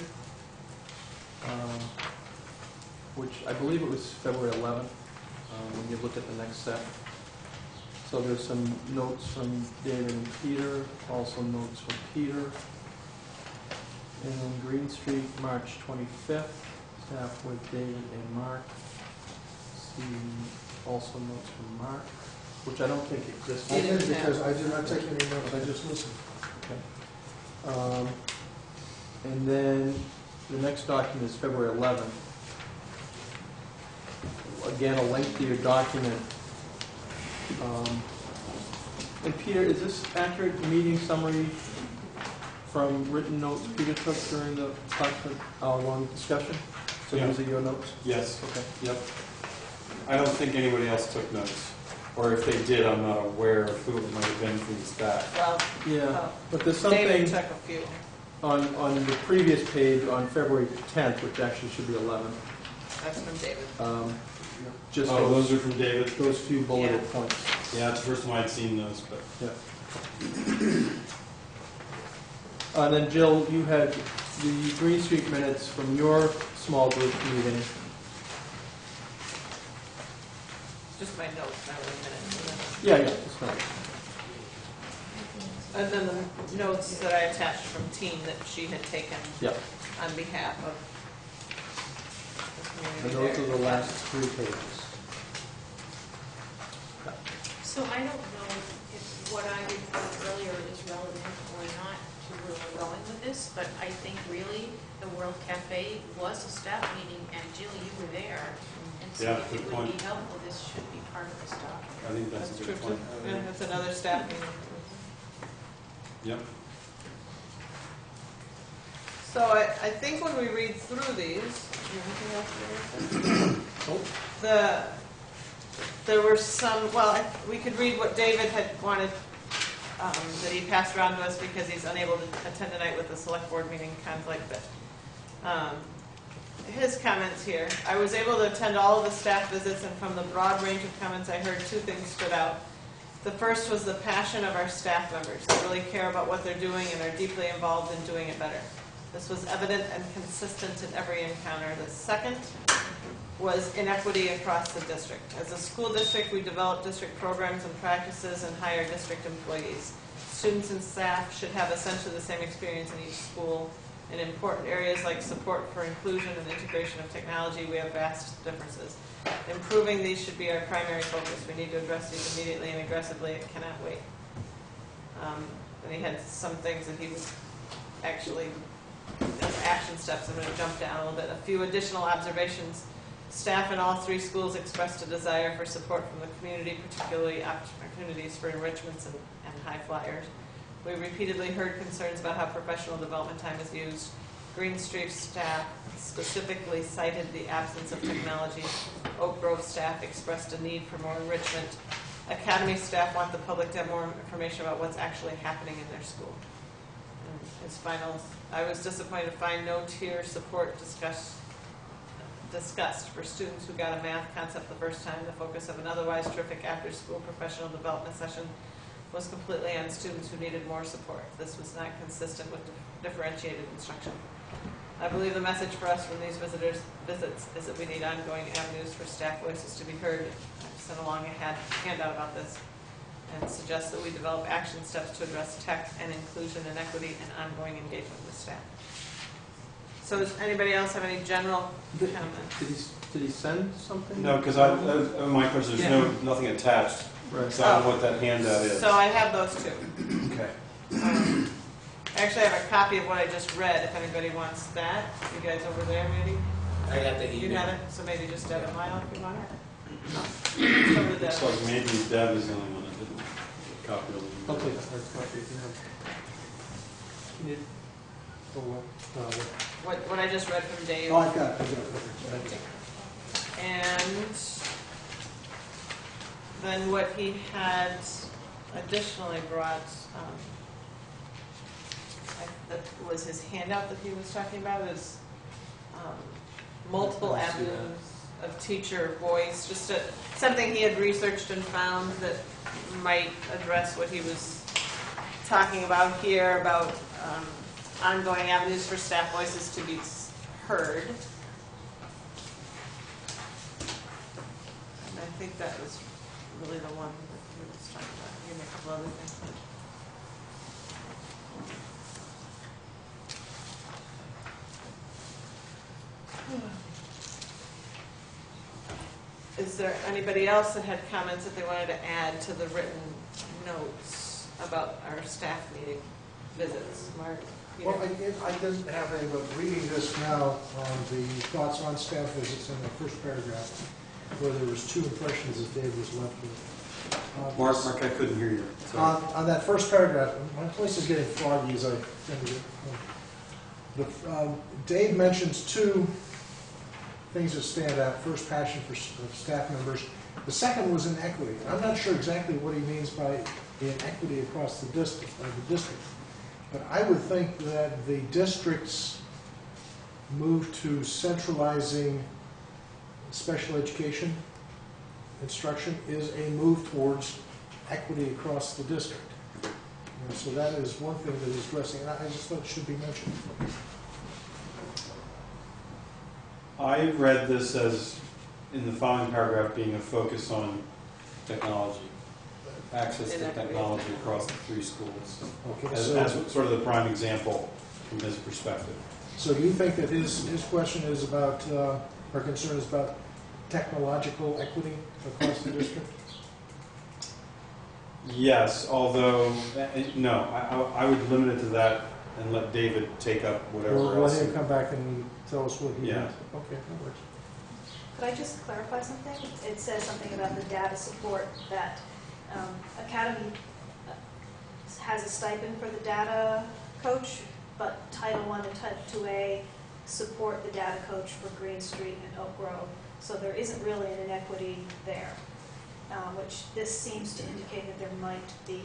which I believe it was February 11th, when you look at the next set. So there's some notes from David and Peter, also notes from Peter. And then Green Street, March 25th, staff with David and Mark. See also notes from Mark, which I don't think exists. I did, because I did not take any notes, I just listened. Okay. And then the next document is February 11th. Again, a lengthier document. And Peter, is this accurate meeting summary from written notes Peter took during the hour-long discussion? So Yeah. these are your notes? Yes. Okay. Yep. I don't think anybody else took notes. Or if they did, I'm not aware of who it might have been from the staff. Well, Yeah, but there's David something took a few. on the previous page on February 10th, which actually should be 11th. That's from David. Just Oh, those, those are from David? those few bulleted Yeah. points. Yeah, it's the first time I'd seen those, but Yeah. And then Jill, you had the Green Street minutes from your small group meeting. Just my notes, not really minutes. Yeah, that's right. And then the notes that I attached from Teen that she had taken Yep. on behalf of the And community those are there. the last 3 pages. So I don't know if what I reported earlier is relevant or not to where we're going with this, but I think really the World Cafe was a staff meeting, and Jill, you were there. And so Yeah, if good it would point. be helpful, this should be part of the stuff. I think that's That's a true good too. point. Yeah, that's another staff meeting. Yep. So I think when we read through these, anything else? There were some, well, we could read what David had wanted, that he passed around to us because he's unable to attend tonight with the select board meeting conflict, but his comments here. I was able to attend all of the staff visits, and from the broad range of comments I heard, 2 things stood out. The first was the passion of our staff members. They really care about what they're doing and are deeply involved in doing it better. This was evident and consistent in every encounter. The second was inequity across the district. As a school district, we develop district programs and practices and hire district employees. Students and staff should have essentially the same experience in each school. In important areas like support for inclusion and integration of technology, we have vast differences. Improving these should be our primary focus. We need to address these immediately and aggressively. It cannot wait. And he had some things that he was actually, as action steps, I'm going to jump down a little bit. A few additional observations. Staff in all 3 schools expressed a desire for support from the community, particularly opportunities for enrichments and high flyers. We repeatedly heard concerns about how professional development time is used. Green Street staff specifically cited the absence of technology. Oak Grove staff expressed a need for more enrichment. Academy staff want the public to have more information about what's actually happening in their school. And his finals, I was disappointed to find no tier support discussed for students who got a math concept the first time. The focus of an otherwise terrific after-school professional development session was completely on students who needed more support. This was not consistent with differentiated instruction. I believe the message for us from these visits is that we need ongoing avenues for staff voices to be heard. I've sent along a handout about this and suggest that we develop action steps to address tech and inclusion and equity and ongoing engagement with staff. So does anybody else have any general comments? Did he send something? No, because my question, there's nothing attached, Right. so I don't know what that handout is. So I have those 2. Okay. Actually, I have a copy of what I just read, if anybody wants that. You guys over there, maybe? I got the You email. got it? So maybe just Deb and Lyle, if you want it. No. Over to Looks Deb. like maybe Deb is the only one that didn't copy the I'll take that hard copy if you have. You need- What I just read from Dave. Oh, I've got it, okay. And then what he had additionally brought, that was his handout that he was talking about, is multiple I see that. avenues of teacher voice, just something he had researched and found that might address what he was talking about here, about ongoing avenues for staff voices to be heard. And I think that was really the one that he was talking about. He had a couple other things. Is there anybody else that had comments that they wanted to add to the written notes about our staff meeting visits? Mark? Peter? Well, I didn't have any, but reading this now on the thoughts on staff visits in the first paragraph, where there was 2 impressions that Dave was left with. Mark, I couldn't hear you. Sorry. On that first paragraph, my place is getting foggy as I tend to get. Dave mentions 2 things that stand out. First, passion for staff members. The second was inequity. I'm not sure exactly what he means by inequity across the district. But I would think that the district's move to centralizing special education instruction is a move towards equity across the district. And so that is one thing that is addressing, and I just thought it should be mentioned. I read this as, in the following paragraph, being a focus on technology. access to technology across the 3 schools, Okay, as sort of the prime example from his perspective. so do you think that his question is about, or concern is about technological equity across the district? Yes, although, no, I would limit it to that and let David take up whatever Or else. let him come back and tell us what he Yeah. meant? Okay, that works. Could I just clarify something? It says something about the data support that Academy has a stipend for the data coach, but Title I and Title IIA support the data coach for Green Street and Oak Grove. So there isn't really an inequity there, which this seems to indicate that there might be.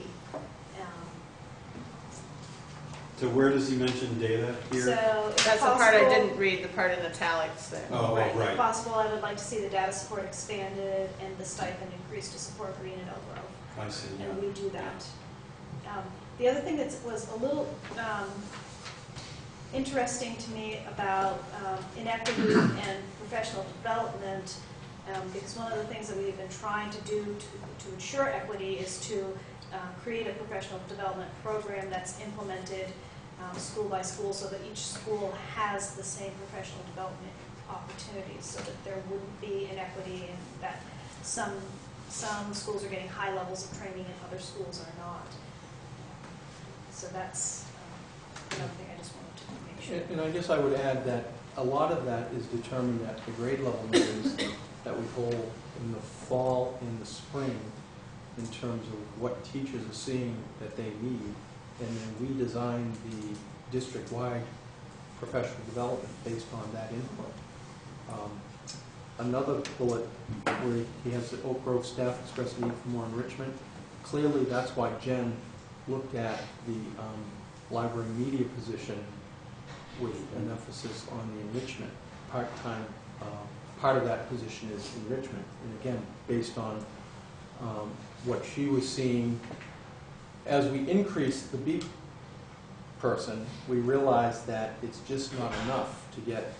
So where does he mention data here? So if That's the part I possible- didn't read, the part in italics there. Oh, right. If possible, I would like to see the data support expanded and the stipend increased to support Green and Oak Grove. I see, yeah. And we do that. The other thing that was a little interesting to me about inequity and professional development, because one of the things that we've been trying to do to ensure equity is to create a professional development program that's implemented school by school so that each school has the same professional development opportunities so that there wouldn't be inequity and that some schools are getting high levels of training and other schools are not. So that's another thing I just wanted to make sure. And I guess I would add that a lot of that is determined at the grade level meetings that we hold in the fall and the spring in terms of what teachers are seeing that they need. And then we design the district-wide professional development based on that input. Another bullet where he has the Oak Grove staff express need for more enrichment. Clearly, that's why Jen looked at the library media position with an emphasis on the enrichment. Part-time, part of that position is enrichment. And again, based on what she was seeing. As we increased the beat person, we realized that it's just not enough to get,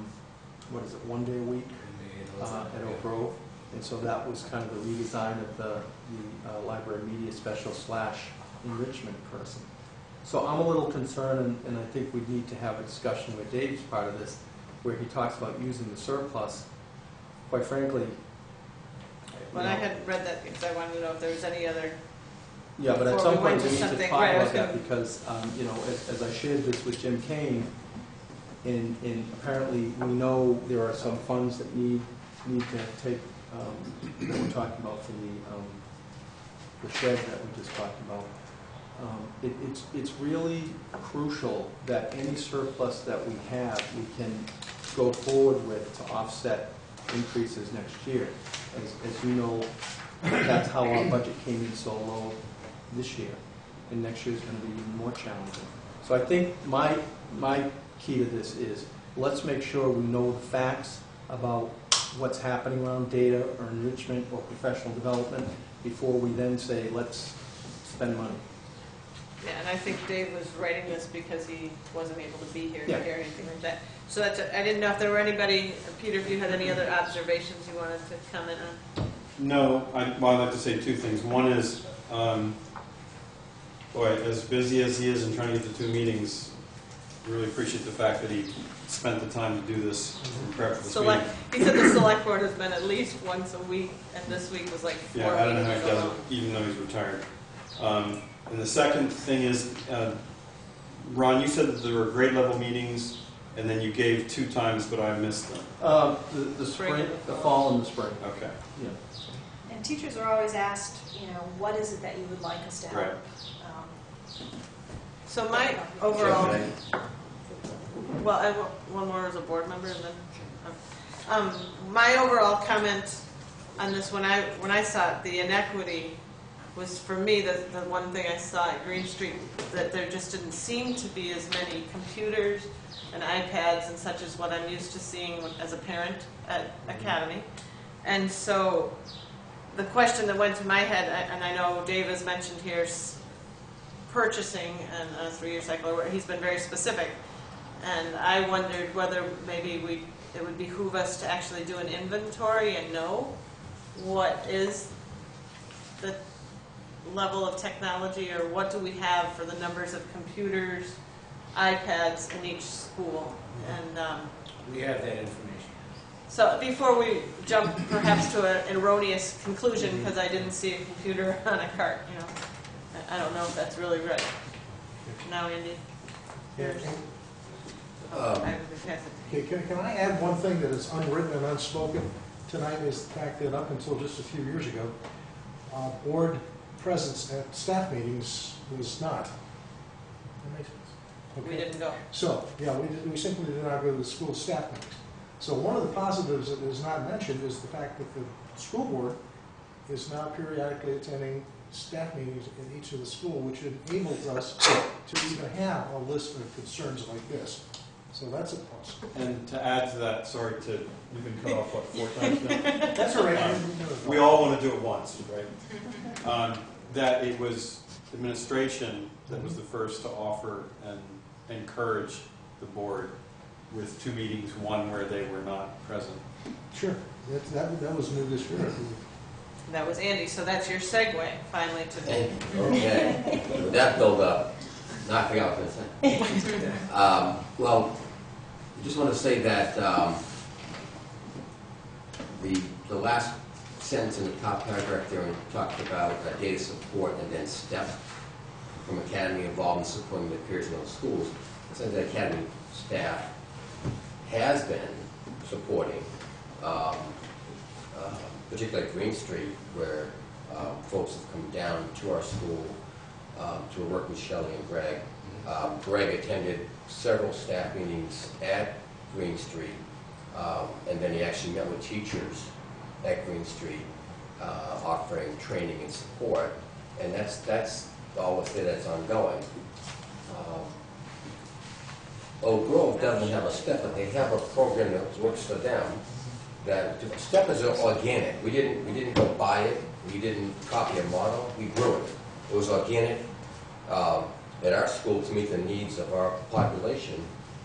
1 day a week at Oak Grove. And so that was kind of the redesign of the library media special / enrichment person. So I'm a little concerned, and I think we need to have a discussion with Dave's part of this, where he talks about using the surplus. Quite frankly, When I had read that, because I wanted to know if there was any other. yeah, but at Before some we went point to we need to something- talk right, I was about that gonna- because, as I shared this with Jim Kane, and apparently we know there are some funds that need to take, that we're talking about for the shed that we just talked about. It's really crucial that any surplus that we have, we can go forward with to offset increases next year. As you know, that's how our budget came in so low this year, and next year's going to be even more challenging. So I think my key to this is, let's make sure we know the facts about what's happening around data or enrichment or professional development before we then say, let's spend money. Yeah, and I think Dave was writing this because he wasn't able to be here Yeah. to hear anything like that. So that's, I didn't know if there were anybody, Peter, if you had any other observations you wanted to comment on. No, I'd like to say 2 things. One is, boy, as busy as he is in trying to get to 2 meetings, I really appreciate the fact that he spent the time to do this in prep for this meeting. He said the select board has been at least once a week, and this week was like 4 Yeah, I don't know how he meetings does alone. it, even though he's retired. And the second thing is, Ron, you said that there were grade level meetings, and then you gave 2 times, but I missed them. The spring, the fall and the spring. Okay. Yeah. And teachers are always asked, what is it that you would like us to help? Right. So my overall, well, I have one more as a board member, and then, my overall comment on this, when I saw it, the inequity was, for me, the one thing I saw at Green Street, that there just didn't seem to be as many computers and iPads and such as what I'm used to seeing as a parent at Academy. And so the question that went to my head, and I know Dave has mentioned here purchasing and a 3-year cycle, where he's been very specific. And I wondered whether maybe it would behoove us to actually do an inventory and know what is the level of technology, or what do we have for the numbers of computers, iPads in each school? And We have that information. so before we jump perhaps to an erroneous conclusion, because I didn't see a computer on a cart, you know, I don't know if that's really right. Now, Andy? Yours? I would pass it. Okay, can I add one thing that is unwritten and unspoken tonight, is the fact that up until just a few years ago, board presence at staff meetings was not. That makes sense? We Okay. didn't go. So, yeah, we simply did not go to the school staff meetings. So one of the positives that is not mentioned is the fact that the school board is now periodically attending staff meetings in each of the school, which enables us to even have a list of concerns like this. So that's a plus. And to add to that, sorry to, you've been cut off, what, 4 times now? That's all right. We all want to do it once, right? That it was administration that was the first to offer and encourage the board with 2 meetings, one where they were not present. Sure, that was new this year, I believe. That was Andy, so that's your segue finally to the. Okay, with that build up, no, I forgot what I was going to say. Well, I just want to say that the last sentence in the top paragraph there, when you talked about data support and then STEP from Academy involved in supporting the peers in those schools, it says that Academy staff has been supporting, particularly at Green Street, where folks have come down to our school to work with Shelley and Greg. Greg attended several staff meetings at Green Street, and then he actually met with teachers at Green Street, offering training and support, and that's all that's ongoing. Oak Grove doesn't have a STEP, but they have a program that works for them. That STEP is organic. We didn't go buy it. We didn't copy a model. We grew it. It was organic at our school to meet the needs of our population.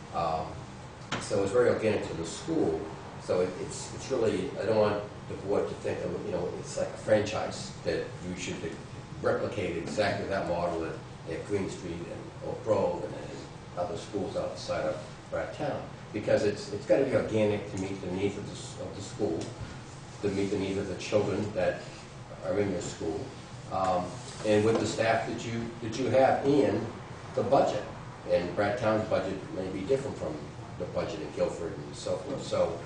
So it's very organic to the school. So it's really, I don't want the board to think of, it's like a franchise that we should replicate exactly that model at Green Street and Oak Grove and other schools outside of our town. Because it's got to be organic to meet the needs of the school, to meet the needs of the children that are in your school, and with the staff that you have in the budget. And Bradtown's budget may be different from the budget in Guilford and so forth. So,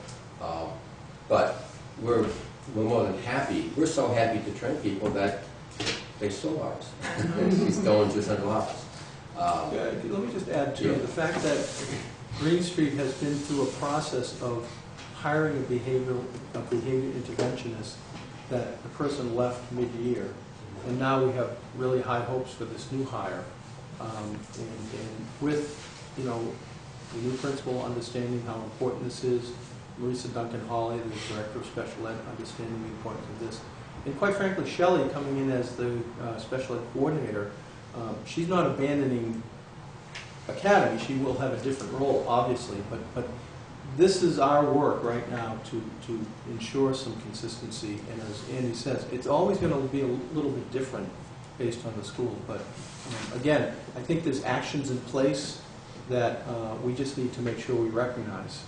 but we're more than happy. We're so happy to train people that they stole ours. It's going to central office. Let me just add to the fact that Green Street has been through a process of hiring a behavior interventionist that the person left mid-year, and now we have really high hopes for this new hire. And with the new principal understanding how important this is, Marisa Duncan-Hawley, the director of special ed, understanding the importance of this, and quite frankly, Shelley coming in as the special ed coordinator, she's not abandoning Academy. She will have a different role, obviously, but this is our work right now to ensure some consistency. And as Andy says, it's always going to be a little bit different based on the school. But again, I think there's actions in place that we just need to make sure we recognize.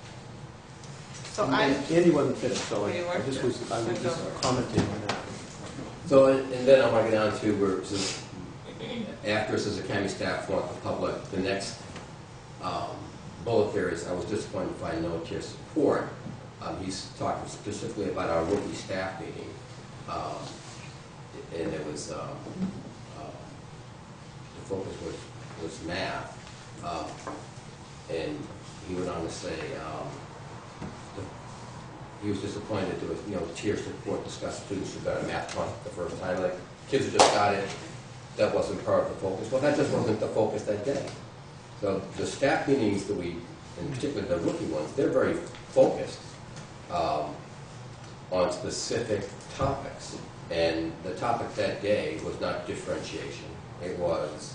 So Andy wasn't finished, so You I weren't? was just commenting on that. So, and then I want to get down to where it says, after it says Academy staff want the public, the next bullet there is, I was disappointed to find no tier support. He's talking specifically about our rookie staff meeting. And it was, the focus was math. And he went on to say, he was disappointed there was, tier support discussed students who got a math concept the first time. Like, kids who just got it, that wasn't part of the focus. Well, that just wasn't the focus that day. So the staff meetings that we, in particular the rookie ones, they're very focused on specific topics. And the topic that day was not differentiation. It was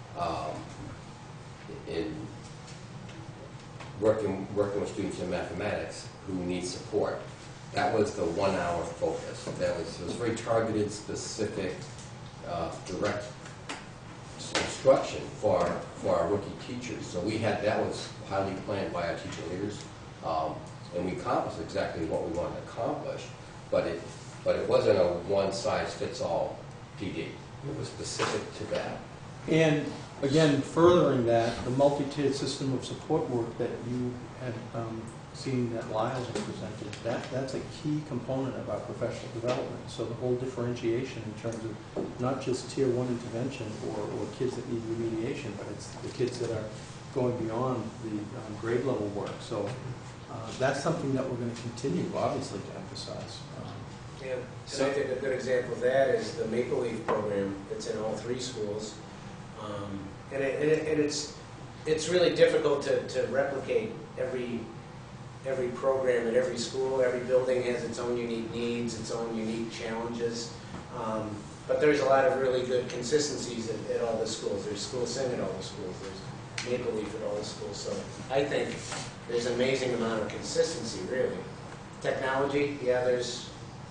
in working with students in mathematics who need support. That was the 1 hour focus. It was very targeted, specific direct instruction for our rookie teachers. So we had, that was highly planned by our teacher leaders, and we accomplished exactly what we wanted to accomplish, but it wasn't a one-size-fits-all PD. It was specific to that. And again, furthering that, the multi-tiered system of support work that you had seen that Lyle had presented, that's a key component of our professional development. So the whole differentiation in terms of not just tier 1 intervention or kids that need remediation, but it's the kids that are going beyond the grade level work. So that's something that we're going to continue, obviously, to emphasize. Yeah, so I think a good example of that is the Maple Leaf program that's in all 3 schools. And it's really difficult to replicate every program at every school. Every building has its own unique needs, its own unique challenges. But there's a lot of really good consistencies at all the schools. There's School Sim at all the schools. There's Maple Leaf at all the schools. So I think there's an amazing amount of consistency, really. Technology, yeah, there's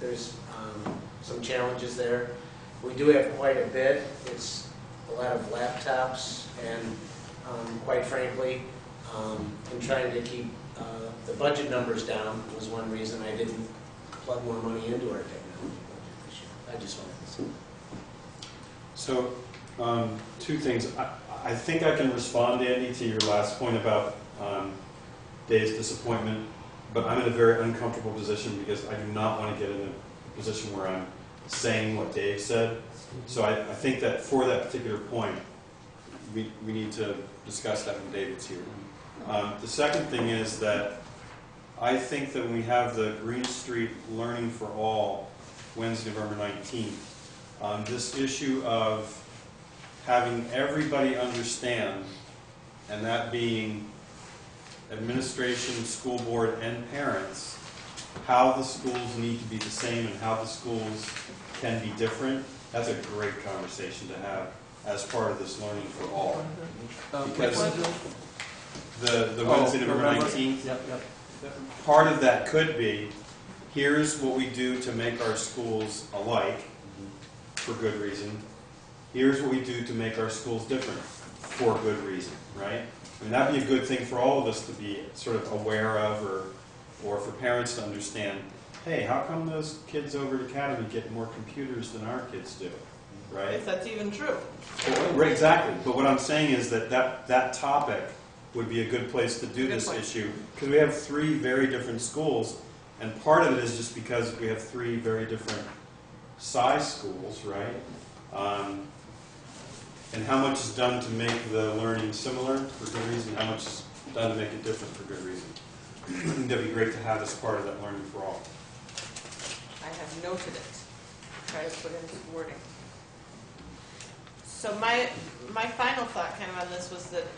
some challenges there. We do have quite a bit. It's a lot of laptops and, quite frankly, in trying to keep the budget numbers down was one reason I didn't plug more money into our technology budget this year. I just wanted to say. So, 2 things. I think I can respond, Andy, to your last point about Dave's disappointment, but I'm in a very uncomfortable position because I do not want to get in a position where I'm saying what Dave said. So I think that for that particular point, we need to discuss that when David's here. The second thing is that I think that when we have the Green Street Learning for All Wednesday, November 19th, this issue of having everybody understand, and that being administration, school board, and parents, how the schools need to be the same and how the schools can be different, that's a great conversation to have as part of this Learning for All. Because the Wednesday, November 19th, Yep. part of that could be, here's what we do to make our schools alike, for good reason. Here's what we do to make our schools different, for good reason, right? I mean, that'd be a good thing for all of us to be sort of aware of, or for parents to understand, hey, how come those kids over at Academy get more computers than our kids do, right? If that's even true. Well, right, exactly. But what I'm saying is that topic would be a good place to do Good this point. issue, because we have 3 very different schools, and part of it is just because we have 3 very different size schools, right? And how much is done to make the learning similar for good reason, how much is done to make it different for good reason. I think that'd be great to have as part of that Learning for All. I have noted it. Try to put in some wording. So my final thought kind of on this was that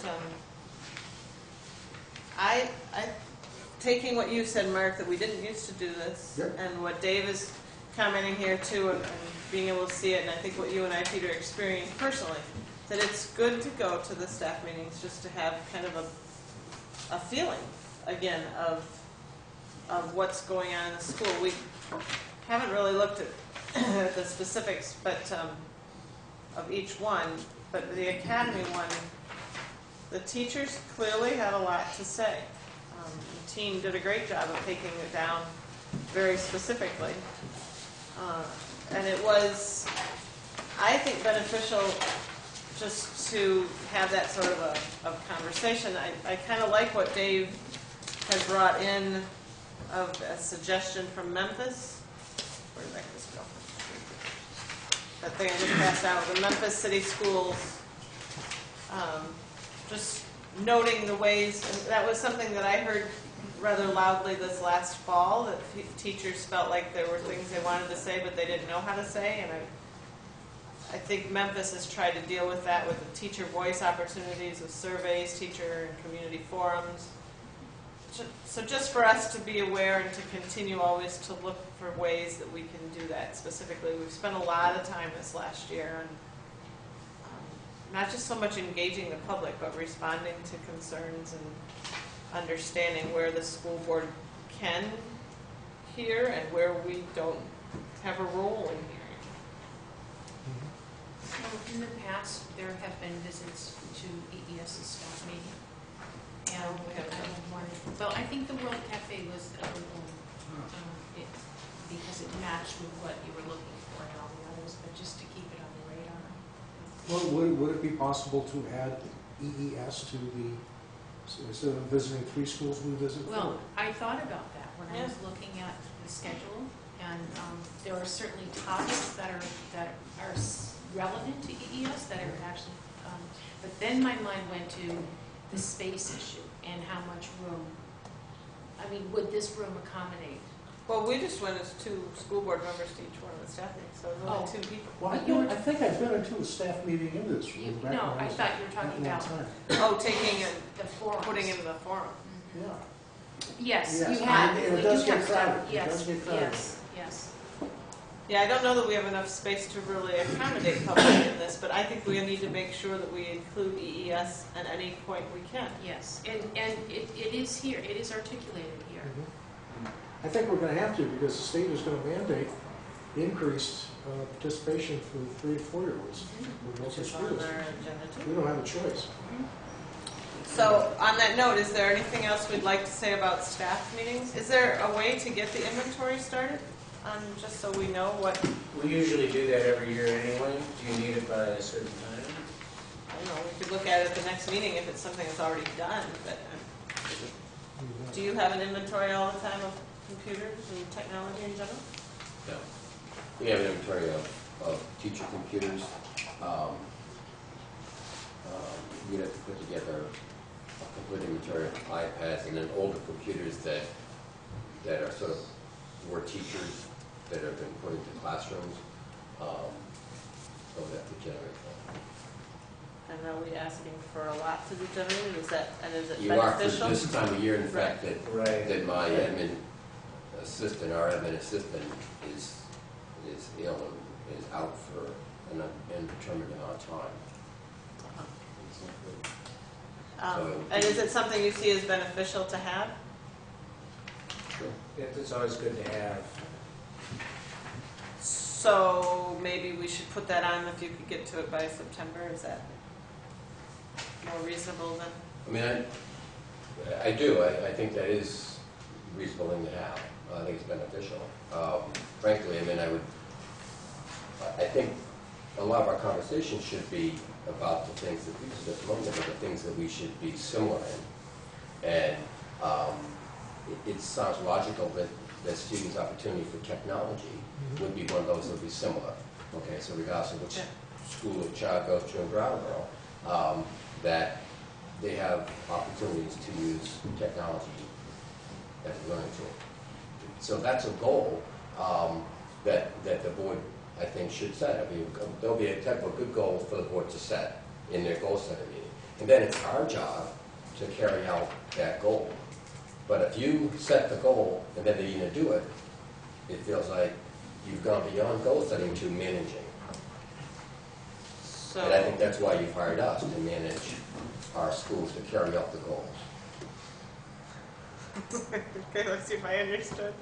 I taking what you said, Mark, that we didn't used to do this, Yep. and what Dave is commenting here too, and being able to see it, and I think what you and I, Peter, experienced personally, that it's good to go to the staff meetings just to have kind of a feeling, again, of what's going on in the school. We haven't really looked at the specifics, but of each one, but the Academy one, the teachers clearly had a lot to say. The team did a great job of taking it down very specifically. And it was, I think, beneficial just to have that sort of conversation. I kind of like what Dave has brought in of a suggestion from Memphis. Where did that just go? That thing I just passed out, the Memphis City Schools, just noting the ways, and that was something that I heard rather loudly this last fall, that teachers felt like there were things they wanted to say but they didn't know how to say, and I think Memphis has tried to deal with that with the teacher voice opportunities, with surveys, teacher and community forums. So just for us to be aware and to continue always to look for ways that we can do that specifically. We've spent a lot of time this last year and not just so much engaging the public, but responding to concerns and understanding where the school board can hear and where we don't have a role in hearing. In the past, there have been visits to EES's staff meeting. And well, I think the World Cafe was a little, because it matched with what you were looking for and all the others, but just to keep it on the radar. Well, would it be possible to add EES to the, instead of visiting 3 schools, we visit 4? Well, I thought about that when I Yeah. was looking at the schedule, and there are certainly topics that are relevant to EES that are actually, but then my mind went to the space issue and how much room. I mean, would this room accommodate? Well, we just went as 2 school board members to each one of the staff meetings, so it was only 2 people. Well, I think I've been into a staff meeting in this room. back No, when I was thought you were at talking one about time. Oh, taking it, the forums. putting it in the forum. Yeah. Yes, Yes, you have. and it you does do get have crowded. stuff. It Yes, does get crowded. yes, yes. Yeah, I don't know that we have enough space to really accommodate public in this, but I think we need to make sure that we include EES at any point we can. Yes, and it is here, it is articulated here. Mhm. I think we're going to have to, because the state is going to mandate increased participation for 3 and 4-year-olds in Which local is on schools. our agenda too. We don't have a choice. So on that note, is there anything else we'd like to say about staff meetings? Is there a way to get the inventory started? Just so we know what, We usually do that every year anyway. Do you need it by a certain time? I don't know, we could look at it at the next meeting if it's something that's already done, but do you have an inventory all the time of computers and technology in general? No. We have an inventory of teacher computers. We'd have to put together a complete inventory of iPads and then older computers that are sort of for teachers that have been put into classrooms. So we have to generate that. And are we asking for a lot to be generated? Is it You are for beneficial? this time of year, in fact, that Right. that my admin assistant, our admin assistant is ill and is out for an indeterminate amount of time. And is it something you see as beneficial to have? Sure. It's always good to have. So maybe we should put that on if you could get to it by September. Is that more reasonable than? I mean, I do. I think that is a reasonable thing to have. I think it's beneficial. Frankly, I mean, I think a lot of our conversation should be about the things that we do at the moment, but the things that we should be similar in. And it sounds logical that students' opportunity for technology would be one of those that would be similar. Okay, so regardless of which school a child goes to in Brattleboro, that they have opportunities to use technology as a learning tool. So that's a goal that the board, I think, should set. I mean, there'll be a type of good goal for the board to set in their goal setting meeting. And then it's our job to carry out that goal. But if you set the goal and then you do it, it feels like you've gone beyond goal setting to managing. So, And I think that's why you've hired us, to manage our schools, to carry out the goals. okay, let's see if I understood.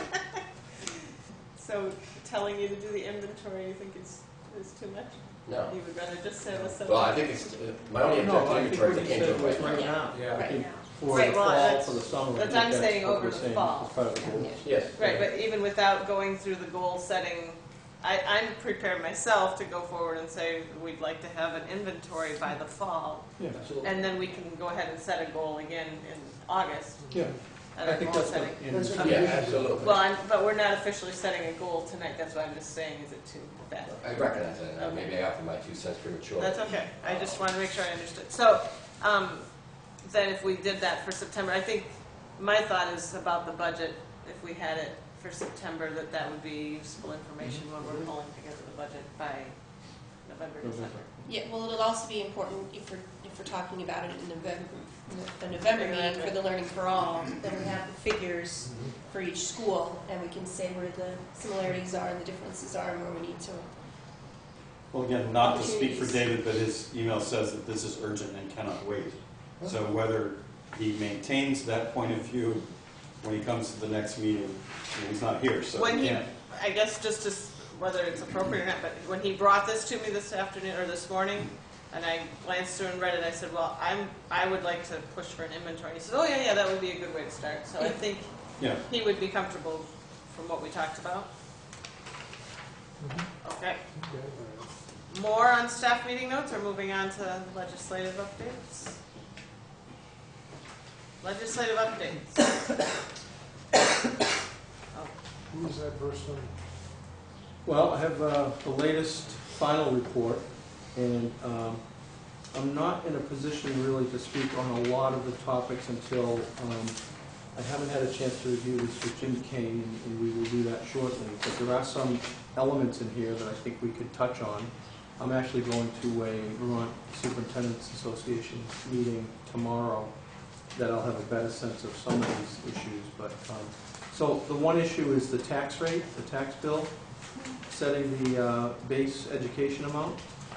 So telling you to do the inventory, you think is too much? No. You would rather just have us. Well, I think it's, my only objective is to can't do it. right now. Yeah. I think for the Right, well, fall, that's- for the summer. I that's think I'm saying what over we're the saying fall. as part of the goals. Yes. Right, but even without going through the goal setting, I'm prepared myself to go forward and say we'd like to have an inventory by the fall. Yeah, And then we can go ahead and set a goal again in August yeah. at I our think goal that's what, setting. in That's what- Yeah, absolutely. Well, but we're not officially setting a goal tonight, that's why I'm just saying, is it too fast? I recognize that, and maybe I offer my 2 cents premature. That's okay, I just wanted to make sure I understood. So, then if we did that for September, I think, my thought is about the budget, if we had it for September, that would be useful information when we're pulling together the budget by November, December. Yeah, well, it'll also be important if we're talking about it in the November meeting for the Learning for All, then we have the figures for each school, and we can say where the similarities are and the differences are and where we need to. Well, again, not to speak for David, but his email says that this is urgent and cannot wait. So whether he maintains that point of view when he comes to the next meeting, he's not here, so When he he, can't. I guess just to whether it's appropriate or not, but when he brought this to me this afternoon, or this morning, and I glanced through and read it, I said, well, I would like to push for an inventory. He said, oh, yeah, that would be a good way to start. So I think Yeah. he would be comfortable from what we talked about. Okay. More on staff meeting notes, or moving on to legislative updates? Legislative updates. Oh, Who is that person? Well, I have the latest final report, and I'm not in a position really to speak on a lot of the topics until I haven't had a chance to review this with Jim Kane, and we will do that shortly. But there are some elements in here that I think we could touch on. I'm actually going to a Vermont Superintendent's Association meeting tomorrow that I'll have a better sense of some of these issues. But so the one issue is the tax rate, the tax bill, setting the base education amount.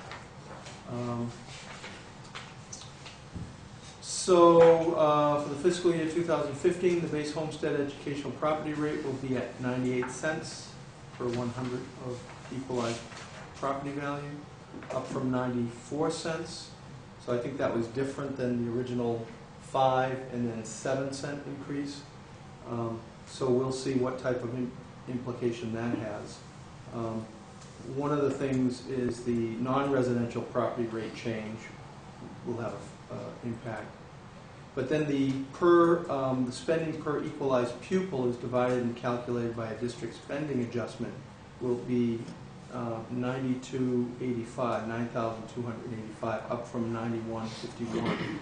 So for the fiscal year 2015, the base homestead educational property rate will be at 98 cents per 100 of equalized property value, up from 94 cents. So I think that was different than the original 5 and then 7 cent increase. So we'll see what type of implication that has. One of the things is the non-residential property rate change will have an impact. But then the spending per equalized pupil is divided and calculated by a district spending adjustment will be 9,285, up from 9,151.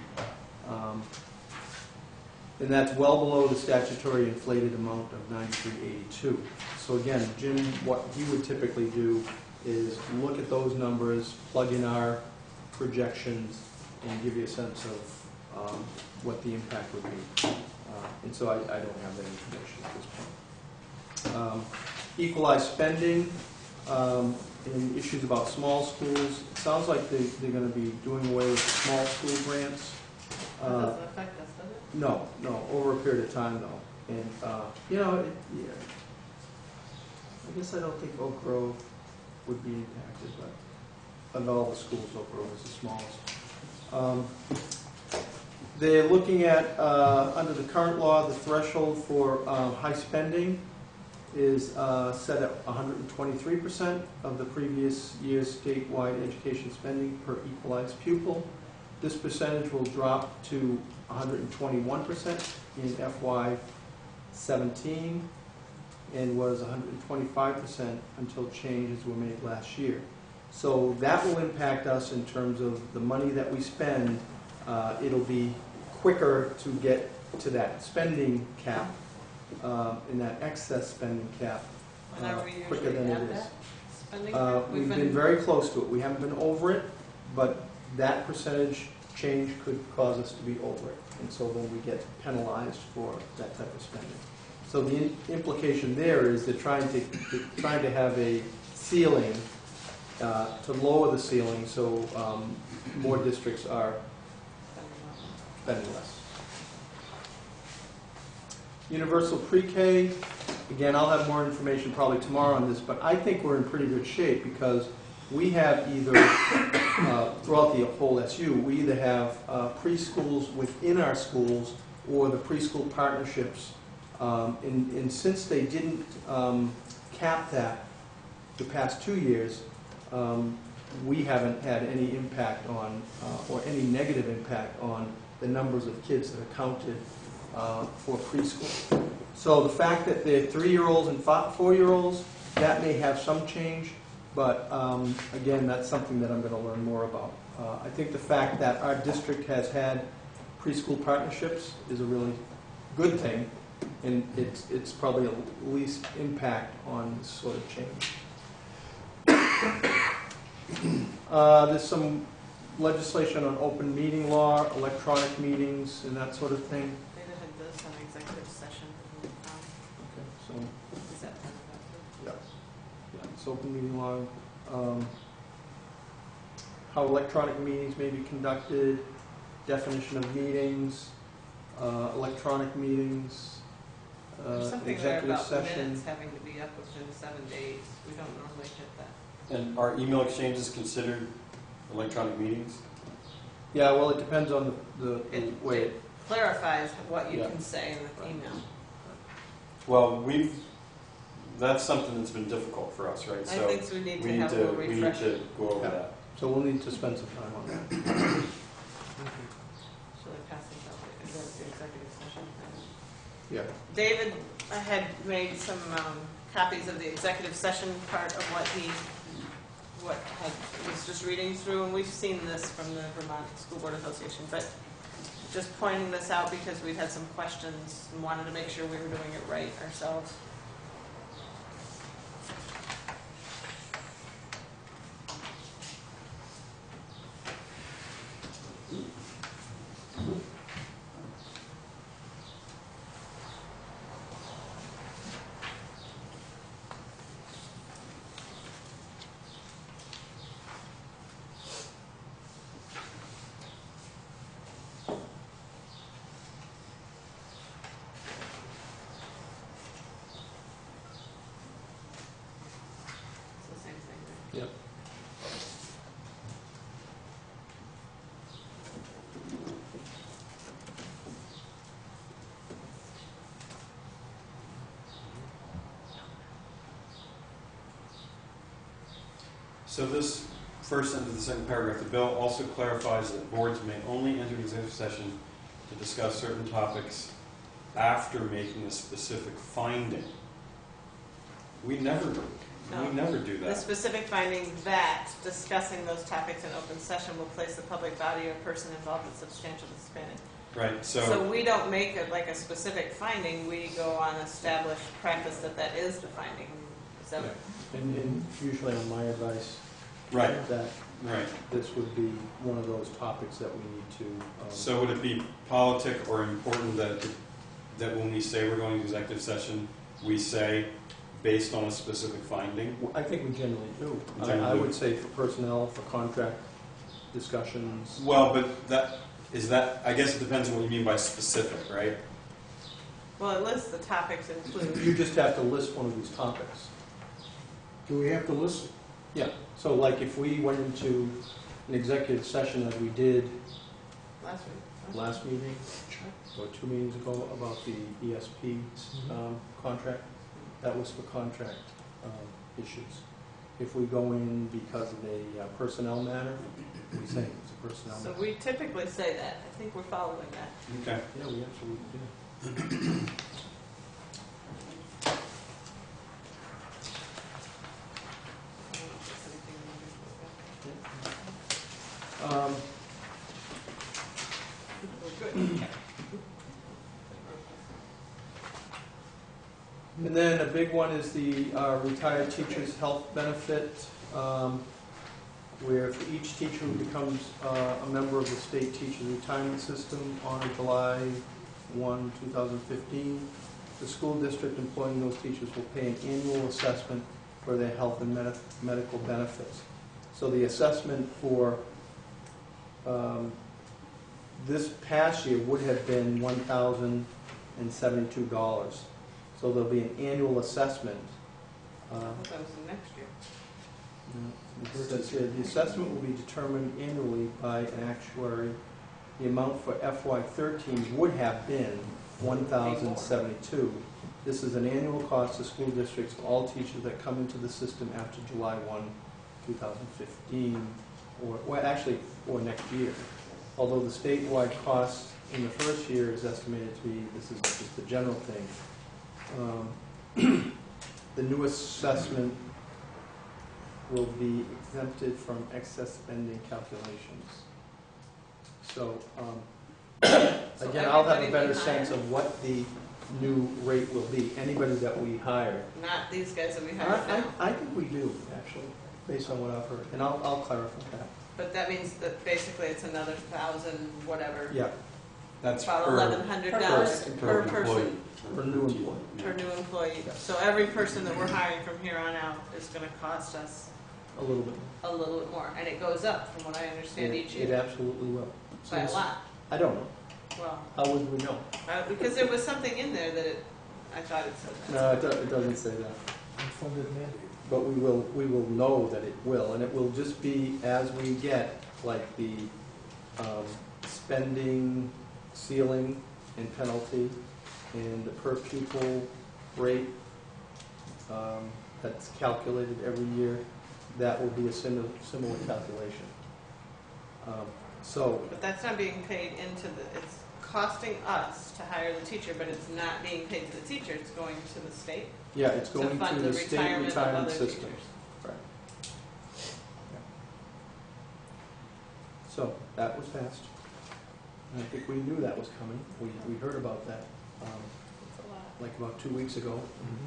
And that's well below the statutory inflated amount of 9382. So again, Jim, what he would typically do is look at those numbers, plug in our projections, and give you a sense of what the impact would be. And so I don't have that information at this point. Equalized spending, and issues about small schools. It sounds like they're going to be doing away with the small school grants. that doesn't affect us, does it? No, over a period of time though. And, yeah. I guess I don't think Oak Grove would be impacted, but of all the schools, Oak Grove is the smallest. They're looking at, under the current law, the threshold for high spending is set at 123% of the previous year's statewide education spending per equalized pupil. This percentage will drop to 121% in FY17 and was 125% until changes were made last year. So that will impact us in terms of the money that we spend. It'll be quicker to get to that spending cap and that excess spending cap And are we quicker usually than at it is. that spending? We've been very close to it. We haven't been over it, but that percentage change could cause us to be over it. And so then we get penalized for that type of spending. So the implication there is they're trying to have a ceiling to lower the ceiling so more districts are spending less. Universal pre-K, again, I'll have more information probably tomorrow on this, but I think we're in pretty good shape because we have either, throughout the whole SU, we either have preschools within our schools or the preschool partnerships. And since they didn't cap that the past 2 years, we haven't had any impact on, or any negative impact on the numbers of kids that are counted for preschool. So the fact that they're 3-year-olds and 4-year-olds, that may have some change, but again, that's something that I'm going to learn more about. I think the fact that our district has had preschool partnerships is a really good thing, and it's probably a least impact on this sort of change. There's some legislation on open meeting law, electronic meetings, and that sort of thing. They did this in executive session. Okay, so Is that part of that? yeah, it's open meeting law. How electronic meetings may be conducted, definition of meetings, electronic meetings, There's something there executive about session. minutes having to be up within 7 days. We don't normally hit that. And are email exchanges considered electronic meetings? Yeah, well, it depends on the way. It clarifies what you Yeah. can say in the email. Well, that's something that's been difficult for us, right? I think we need to have a little we need refresher. to go over Yeah. that. So we'll need to spend some time on that. Should I pass these out? Is that the executive session? Yeah. David had made some copies of the executive session part of was just reading through, and we've seen this from the Vermont School Board Association, but just pointing this out because we've had some questions and wanted to make sure we were doing it right ourselves. It's the same thing, right? Yep. So this first sentence of the second paragraph, the bill also clarifies that boards may only enter executive session to discuss certain topics after making a specific finding. We never do The that. specific finding that discussing those topics in open session will place the public body or person involved in substantial disadvantage. Right, So we don't make it like a specific finding, we go on established practice that is the finding. So, And usually on my advice, right, that right. this would be one of those topics that we need to. So would it be politic or important that when we say we're going to executive session, we say based on a specific finding? I think we generally do. Generally I do. would say for personnel, for contract discussions. Well, but I guess it depends on what you mean by specific, right? well, it lists the topics included. You just have to list one of these topics. Do we have to listen? Yeah, so like if we went into an executive session as we did Last week. last meeting, or 2 meetings ago, about the ESP contract, that was for contract issues. If we go in because of a personnel matter, we say it's a personnel So matter. we typically say that. I think we're following that. Okay. Yeah, we absolutely do. And then a big one is the retired teacher's health benefit, where for each teacher who becomes a member of the state teacher retirement system on July 1, 2015, the school district employing those teachers will pay an annual assessment for their health and medical benefits. So the assessment for this past year would have been $1,072. So there'll be an annual assessment. I thought that was the next year. It says here, the assessment will be determined annually by an actuary. The amount for FY13 would have been $1,072. This is an annual cost to school districts for all teachers that come into the system after July 1, 2015, or next year. Although the statewide cost in the first year is estimated to be, this is just the general thing, the new assessment will be exempted from excess spending calculations. So, again, I'll have a better sense of what the new rate will be, anybody that we hire. Not these guys that we hired now. I think we do, actually, based on what I've heard, and I'll clarify that. But that means that basically it's another 1,000, whatever. Yeah, That's About per $1,100 per person, for new employee. per new employee. Yeah. So every person that we're hiring from here on out is going to cost us A little bit. a little bit more. And it goes up, from what I understand, each It year, absolutely will. by a lot. I don't know. Well, How would we know? because there was something in there that I thought it said that. No, it doesn't say that. Unfunded mandate. But we will know that it will, and it will just be as we get, like the spending ceiling and penalty, and the per pupil rate that's calculated every year, that will be a similar calculation. So, But that's not being paid into it's costing us to hire the teacher, but it's not being paid to the teacher, it's going to the state yeah, it's to going fund to the the state retirement of retirement other system. teachers. Right. So, that was passed. And I think we knew that was coming. We heard about that, It's a lot. like about 2 weeks ago.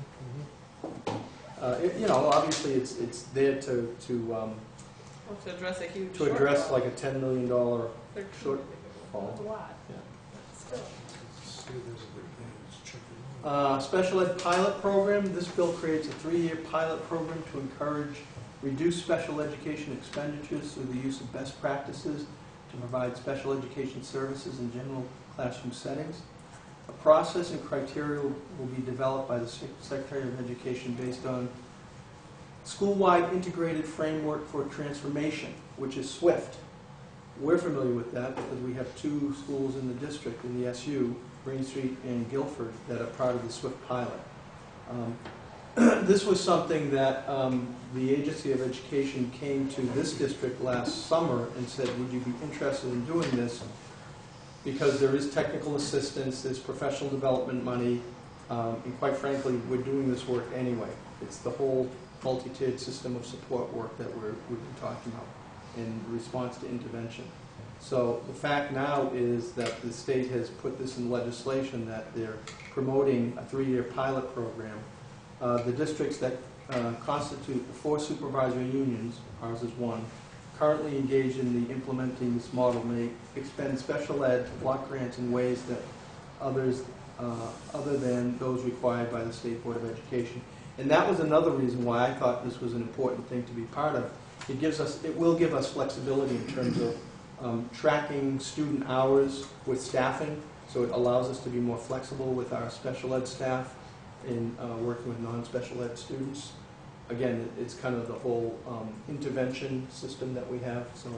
Mm-hmm. You know, obviously, it's there to Well, to address a huge to address shortfall. like a $10 million shortfall. That's a lot. Yeah. Still. See, there's a big thing, it's checking. Special ed pilot program. This bill creates a 3-year pilot program to encourage reduced special education expenditures through the use of best practices to provide special education services in general classroom settings. A process and criteria will be developed by the Secretary of Education based on school-wide integrated framework for transformation, which is SWIFT. We're familiar with that because we have 2 schools in the district, in the SU, Green Street and Guilford, that are part of the SWIFT pilot. This was something that the Agency of Education came to this district last summer and said, would you be interested in doing this? Because there is technical assistance, there's professional development money, and quite frankly, we're doing this work anyway. It's the whole multi-tiered system of support work that we've been talking about in response to intervention. So the fact now is that the state has put this in legislation that they're promoting a 3-year pilot program. The districts that constitute the 4 supervisory unions, ours is 1, currently engaged in the implementing this model may expend special ed block grants in ways that others, other than those required by the State Board of Education. And that was another reason why I thought this was an important thing to be part of. It will give us flexibility in terms of tracking student hours with staffing, so it allows us to be more flexible with our special ed staff in working with non-special ed students. Again, it's kind of the whole intervention system that we have, so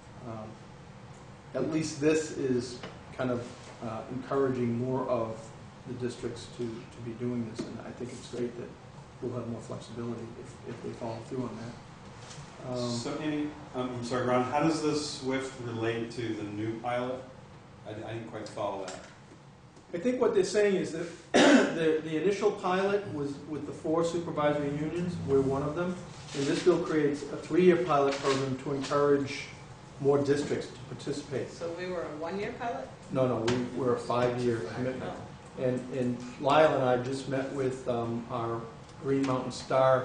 at least this is kind of encouraging more of the districts to be doing this, and I think it's great that we'll have more flexibility if they follow through on that. So Amy, I'm sorry, Ron, how does the SWIFT relate to the new pilot? I didn't quite follow that. I think what they're saying is that the initial pilot was with the 4 supervisory unions. We're one of them. And this bill creates a 3-year pilot program to encourage more districts to participate. So we were a 1-year pilot? No, we're a 5-year commitment. And Lyle and I just met with our Green Mountain Star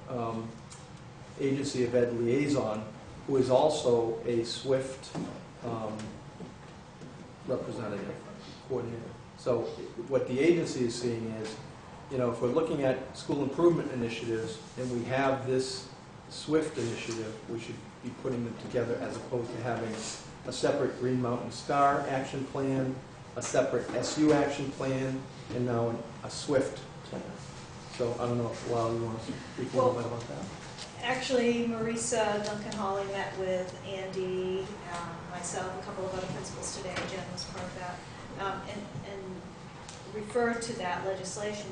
Agency of Ed liaison, who is also a SWIFT representative, coordinator. So what the agency is seeing is, you know, if we're looking at school improvement initiatives and we have this SWIFT initiative, we should be putting them together as opposed to having a separate Green Mountain Star action plan, a separate SU action plan, and now a SWIFT plan. So I don't know if Lyle, you want to speak a little bit about that? Actually, Marisa Duncan-Hawley met with Andy, myself, a couple of other principals today. Jen was part of that, and referred to that legislation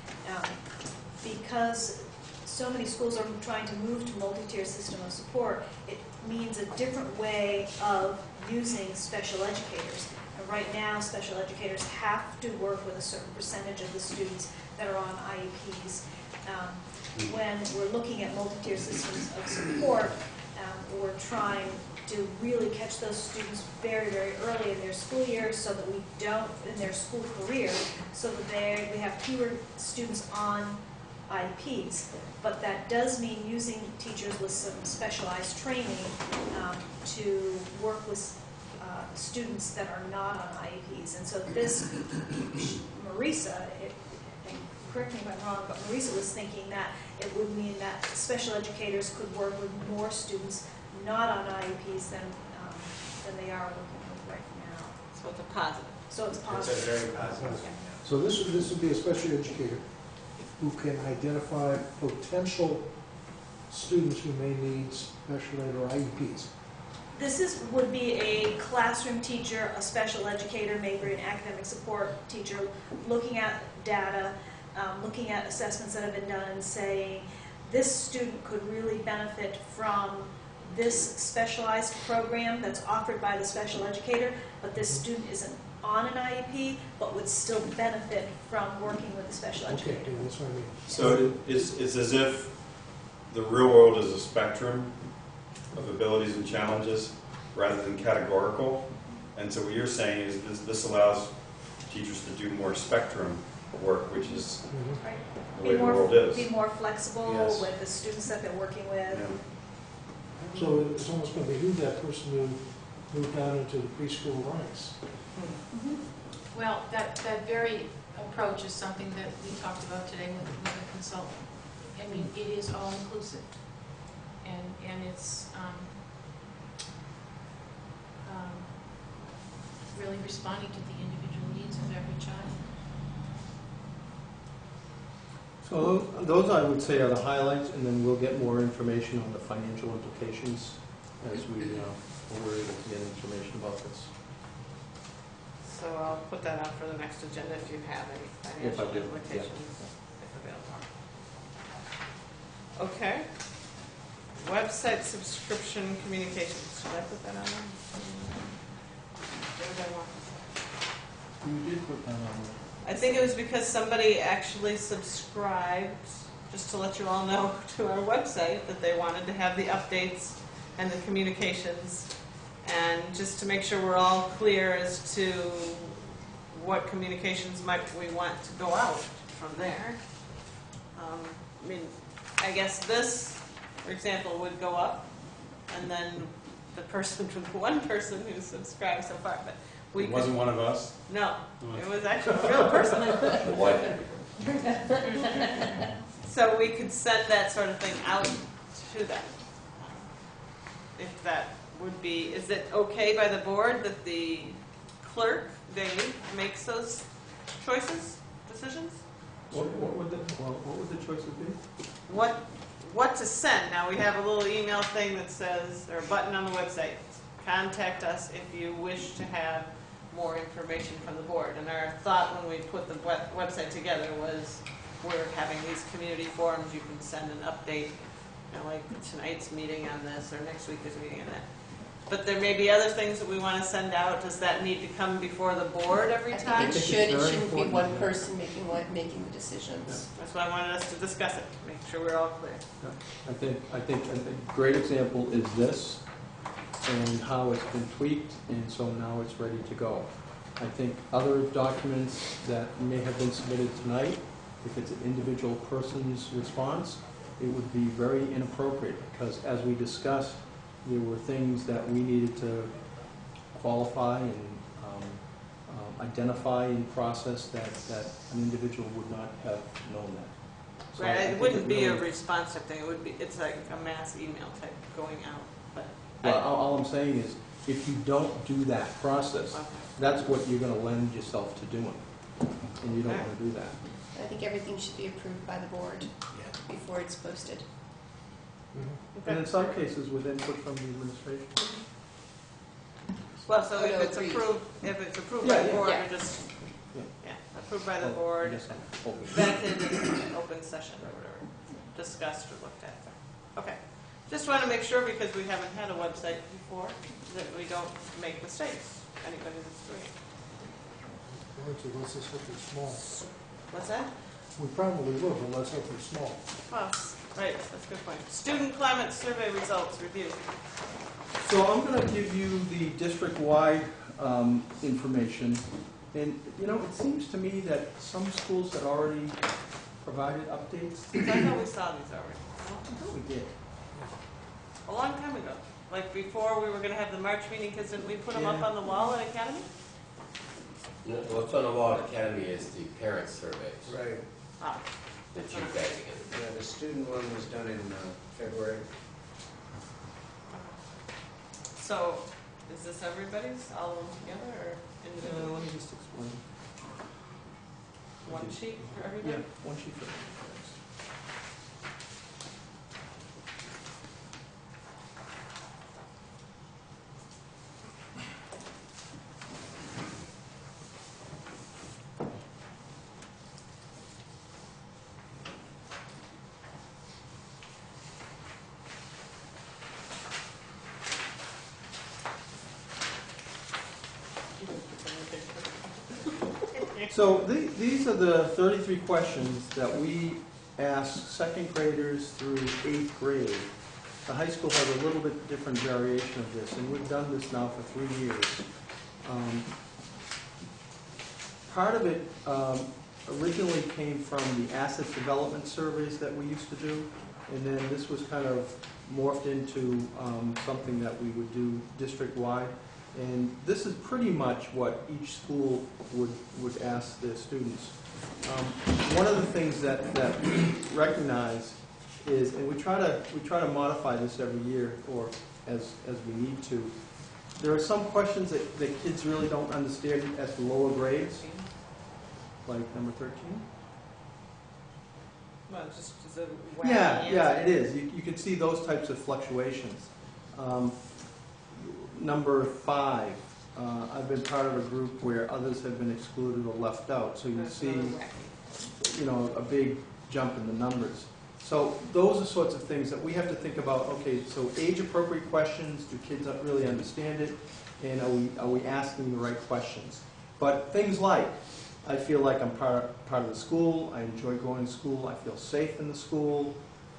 because so many schools are trying to move to multi-tier system of support. It means a different way of using special educators. And right now, special educators have to work with a certain percentage of the students that are on IEPs. When we're looking at multi-tier systems of support, we're trying to really catch those students very, very early in their school year so that we don't, in their school career, so that we have fewer students on IEPs. But that does mean using teachers with some specialized training to work with students that are not on IEPs. And so this, Marisa, and correct me if I'm wrong, but Marisa was thinking that it would mean that special educators could work with more students not on IEPs than they are working with right now. So it's a positive. So it's It's positive. a very positive. Yeah. So this would be a special educator who can identify potential students who may need special ed or IEPs. Would be a classroom teacher, a special educator, maybe an academic support teacher, looking at data, looking at assessments that have been done and saying, this student could really benefit from this specialized program that's offered by the special educator, but this student isn't on an IEP, but would still benefit from working with the special educator. Okay, that's what I mean. So it's as if the real world is a spectrum of abilities and challenges rather than categorical. And so what you're saying is this allows teachers to do more spectrum work, which is Right. the way the world is. Be more flexible Yes. with the students that they're working with. Yeah. So it's almost going to behoove that person to move down into the preschool ranks. Well, that very approach is something that we talked about today with a consultant. I mean, it is all inclusive, and it's really responding to the individual needs of every child. So those, I would say, are the highlights, and then we'll get more information on the financial implications as we're able to get information about this. So I'll put that out for the next agenda if you have any If I financial do, implications, if available. Okay. Website subscription communications, should I put that on there? What did I want to say? You did put that on I think it was because somebody actually subscribed, just to let you all know, to our website, that they wanted to have the updates and the communications, and just to make sure we're all clear as to what communications might we want to go out from there. I mean, I guess this, for example, would go up, and then the person, one person who subscribed so far, but we It wasn't one of us. no, it was actually a real person. The white. So we could send that sort of thing out to them. If that would be, is it okay by the board that the clerk, Dave, makes those decisions? What would the choices be? What to send? Now, we have a little email thing that says, or a button on the website, contact us if you wish to have more information from the board. And our thought when we put the website together was, we're having these community forums, you can send an update, like tonight's meeting on this, or next week there's a meeting on that. But there may be other things that we want to send out. Does that need to come before the board every I time? think it it's should, it very shouldn't be important. one person making the decisions. That's why I wanted us to discuss it, make sure we're all clear. I think a great example is this, and how it's been tweaked, and so now it's ready to go. I think other documents that may have been submitted tonight, if it's an individual person's response, it would be very inappropriate, because as we discussed, there were things that we needed to qualify and identify in process that an individual would not have known that. So I Right, think it wouldn't be a really- responsive thing, it's like a mass email type going out, but. Well, all I'm saying is, if you don't do that process, Okay. that's what you're gonna lend yourself to doing, and you don't wanna do that. I think everything should be approved by the board before it's posted. And in some cases, with input from the administration. Well, so Oh, no, if it's agreed. approved by the Yeah, board, yeah. we're just, Yeah. yeah, approved by the Well, I board, guess I'm hoping. vetted in open session or whatever, discussed or looked at. Okay, just want to make sure, because we haven't had a website before, that we don't make mistakes, anybody that's doing it. Unless it's something small. What's that? We probably will, unless something small. Well, right, that's a good point. Student climate survey results review. So I'm going to give you the district-wide information. And, you know, it seems to me that some schools had already provided updates. I know we saw these already, I thought we did. a long time ago. Like before we were going to have the March meeting, because didn't we put them up Yeah. on the wall at Academy? You know, what's on the wall at Academy is the parent surveys Right. Ah, that you guys get. Yeah, the student one was done in February. so is this everybody's all together or individual? Let me just explain. One sheet for everybody? Yeah, one sheet for everybody. So these are the 33 questions that we ask second graders through 8th grade. The high school has a little bit different variation of this, and we've done this now for 3 years. Part of it originally came from the asset development surveys that we used to do, and then this was kind of morphed into something that we would do district-wide. And this is pretty much what each school would ask their students. One of the things that we recognize is, and we try to modify this every year, or as we need to. There are some questions that kids really don't understand at the lower grades, like number 13. Well, just as a Yeah, it is. You can see those types of fluctuations. Number 5, I've been part of a group where others have been excluded or left out, so you see, a big jump in the numbers. So those are sorts of things that we have to think about. Okay, so age-appropriate questions, do kids really understand it, and are we asking the right questions? But things like, I feel like I'm part of the school, I enjoy going to school, I feel safe in the school,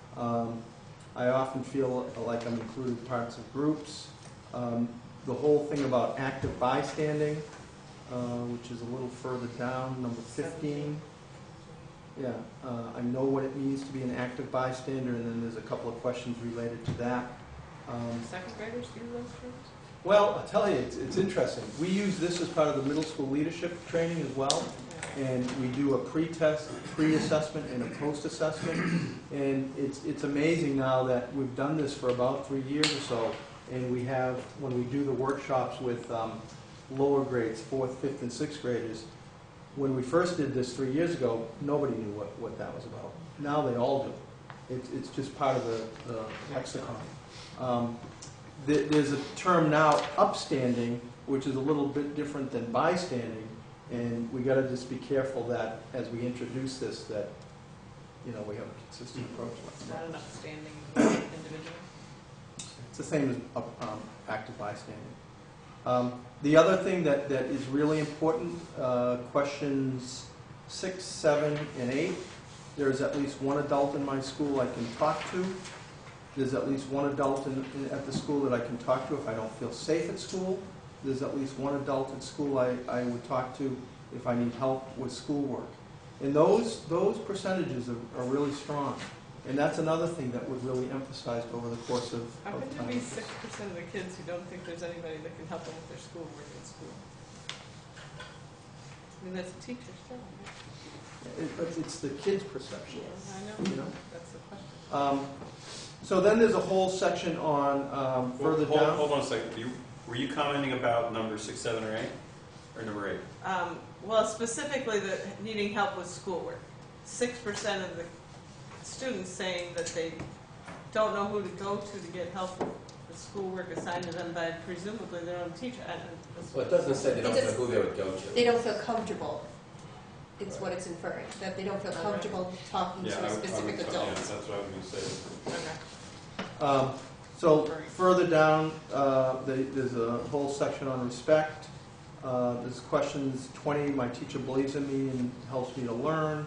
I often feel like I'm included in parts of groups. The whole thing about active bystanding, which is a little further down, number 15. Yeah, I know what it means to be an active bystander, and then there's a couple of questions related to that. Second graders do those things? Well, I'll tell you, it's interesting. We use this as part of the middle school leadership training as well, and we do a pre-test, pre-assessment, and a post-assessment. And it's amazing now that we've done this for about 3 years or so, and we have, when we do the workshops with lower grades, 4th, 5th, and 6th graders, when we first did this 3 years ago, nobody knew what that was about. Now they all do. It's just part of the lexicon. There's a term now, upstanding, which is a little bit different than bystanding, and we got to just be careful that as we introduce this, that we have a consistent approach. It's not an upstanding individual. It's the same as active bystanding. The other thing that is really important, questions 6, 7, and 8, there's at least one adult in my school I can talk to. There's at least one adult at the school that I can talk to if I don't feel safe at school. There's at least one adult at school I would talk to if I need help with schoolwork. And those percentages are really strong. And that's another thing that we're really emphasized over the course of How time. can there be 6% of the kids who don't think there's anybody that can help them with their schoolwork in school? I mean, that's a teacher's job, right? It's the kids' perception. I know. That's the question. So then there's a whole section on further down. Hold on a second. Were you commenting about number 6, 7, or 8? Or number 8? Well, specifically the needing help with schoolwork. 6% of the students saying that they don't know who to go to get help with schoolwork assigned to them by presumably their own teacher. Well, it doesn't say they don't know who they would go to. They don't feel comfortable, it's what it's inferring, that they don't feel comfortable talking to a specific adult. Yeah, that's what I was going to say. Okay. So further down, there's a whole section on respect. There's questions 20, my teacher believes in me and helps me to learn.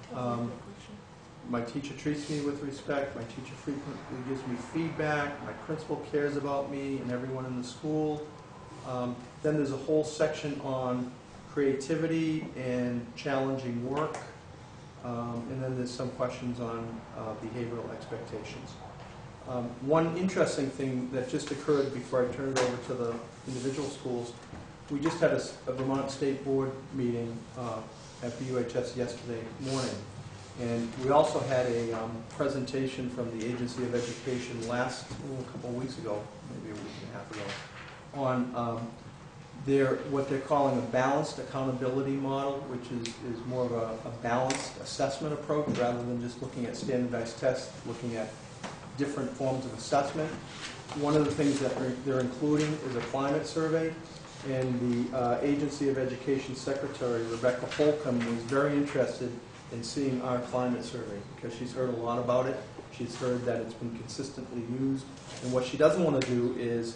My teacher treats me with respect. My teacher frequently gives me feedback. My principal cares about me and everyone in the school. Then there's a whole section on creativity and challenging work. And then there's some questions on behavioral expectations. One interesting thing that just occurred before I turn it over to the individual schools, we just had a Vermont State Board meeting at BUHS yesterday morning. And we also had a presentation from the Agency of Education a couple of weeks ago, maybe a week and a half ago, on they're what they're calling a balanced accountability model, which is more of a balanced assessment approach rather than just looking at standardized tests, looking at different forms of assessment. One of the things that they're including is a climate survey, and the Agency of Education Secretary, Rebecca Holcomb, was very interested in seeing our climate survey because she's heard a lot about it. She's heard that it's been consistently used, and what she doesn't want to do is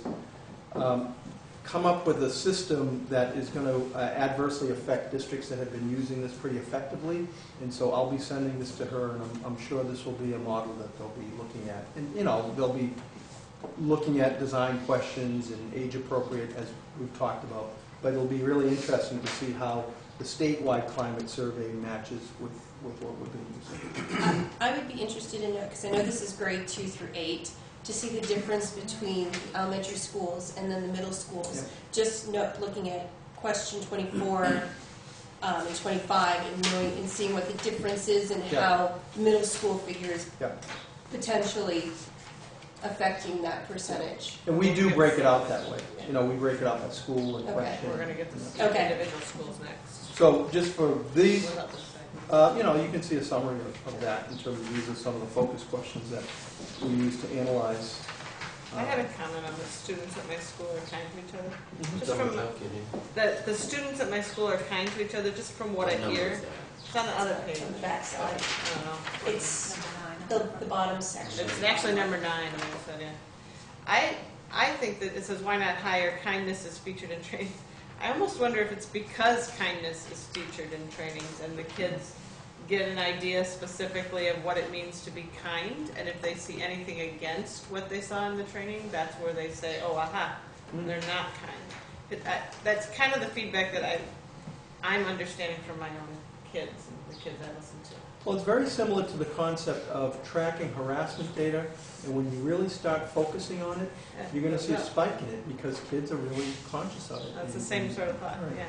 come up with a system that is going to adversely affect districts that have been using this pretty effectively. And so I'll be sending this to her, and I'm sure this will be a model that they'll be looking at. And they'll be looking at design questions and age appropriate, as we've talked about. But it'll be really interesting to see how the statewide climate survey matches with what we've been using. I would be interested in, because I know this is grade 2 through 8, to see the difference between the elementary schools and then the middle schools. Yep. Just looking at question 24 and 25 and knowing and seeing what the difference is and how middle school figures potentially affecting that percentage. And we do break it out that way. We break it out by school and question. We're going to get the individual schools next. So just for these, What about this side? you can see a summary of that in terms of these are some of the focus questions that we use to analyze. I had a comment on the students at my school are kind to each other. Just Double from count, kidding. the students at my school are kind to each other, just from what I hear. It's on the other page. On the back side. I don't know. It's the bottom section. It's actually number 9 when I said in. I think that it says why not higher kindness is featured in training. I almost wonder if it's because kindness is featured in trainings and the kids get an idea specifically of what it means to be kind, and if they see anything against what they saw in the training, that's where they say, oh, aha, they're not kind. That's kind of the feedback that I'm understanding from my own kids and the kids I listen to. Well, it's very similar to the concept of tracking harassment data, and when you really start focusing on it, you're going to see a spike in it because kids are really conscious of it. That's the same sort of thought, Right. yeah.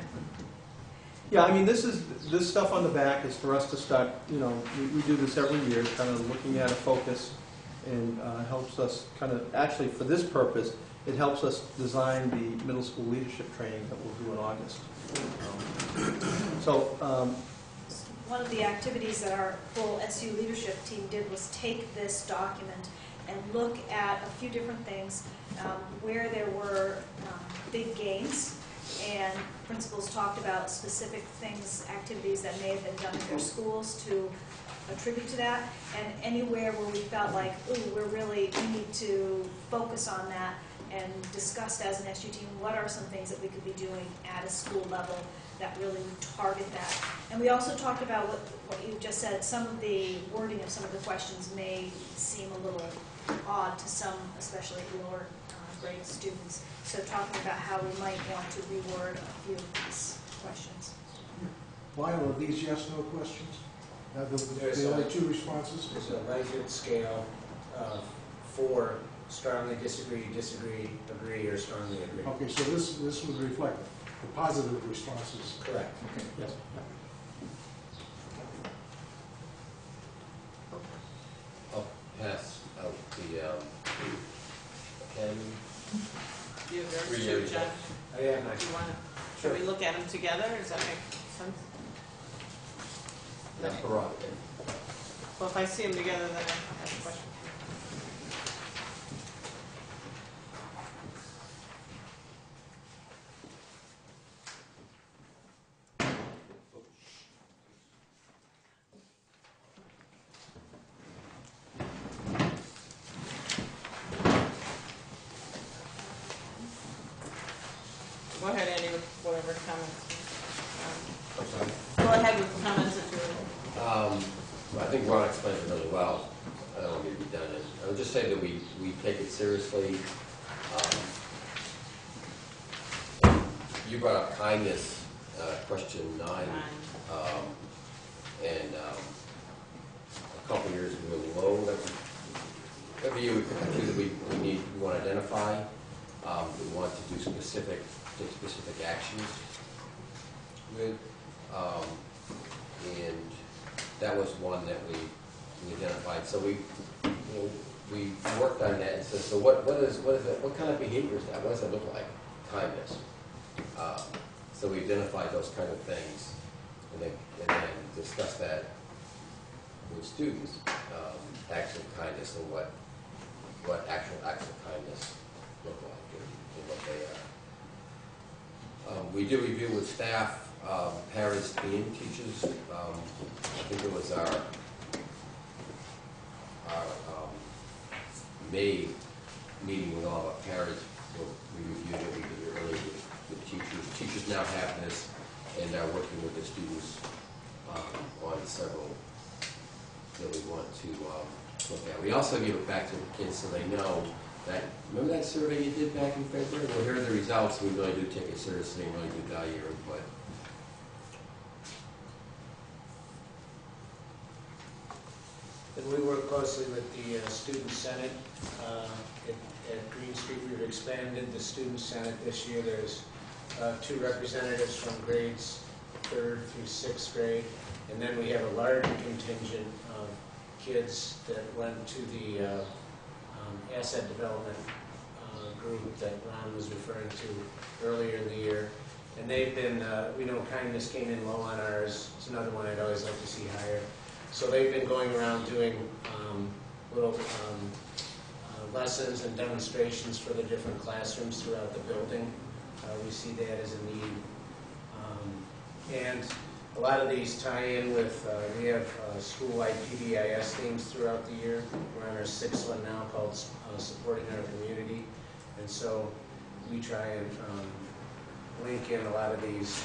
Yeah, I mean, this stuff on the back is for us to start, we do this every year, kind of looking at a focus, and helps us kind of, actually for this purpose, it helps us design the middle school leadership training that we'll do in August. One of the activities that our full SU leadership team did was take this document and look at a few different things where there were big gains, and principals talked about specific things, activities that may have been done in their schools to attribute to that, and anywhere where we felt like, ooh, we need to focus on that, and discussed as an SU team what are some things that we could be doing at a school level that really would target that. And we also talked about what you just said. Some of the wording of some of the questions may seem a little odd to some, especially lower grade students. So talking about how we might want to reword a few of these questions. Lyle, are these yes/no questions? There's The only 2 responses? There's a Likert scale of 4, strongly disagree, disagree, agree, or strongly agree. Okay, so this would reflect the positive responses. Correct. Okay, yes. I'll pass out the pen. Do you have yours 3 too, years. John? Oh, yeah, Do you want to, should we look at them together? Does that make sense? That's prerogative. Well, if I see them together, then I have a question. Go ahead, Andy, with whatever comments. I'm sorry. Go ahead with the comments that you're. I think Ron explained it really well. I don't want to be redundant. I would just say that we take it seriously. You brought up kindness, question 9. And a couple years we were low. Every year we pick a few that we want to identify. We want to do specific actions with. And that was one that we identified. So we worked on that and said, so what kind of behavior is that? What does that look like? Kindness. So we identified those kind of things and then discussed that with students, acts of kindness and what actual acts of kindness look like and what they are. We do review with staff, parents, team, teachers. I think it was our May meeting with all our parents. We reviewed it, we did it earlier with teachers. Teachers now have this and are working with the students on several that we want to look at. We also give it back to the kids so they know that, remember that survey you did back in February? Well, here are the results. We really do take it seriously and really do value your input. And we work closely with the Student Senate. At Green Street, we've expanded the Student Senate this year. There's 2 representatives from grades 3rd through 6th grade. And then we have a large contingent of kids that went to the asset development group that Ron was referring to earlier in the year. And they've been, we know kindness came in low on ours. It's another one I'd always like to see higher. So they've been going around doing little lessons and demonstrations for the different classrooms throughout the building. We see that as a need. And a lot of these tie in with, we have school-wide PBIS themes throughout the year. We're on our 6th one now called Supporting Our Community. And so we try and link in a lot of these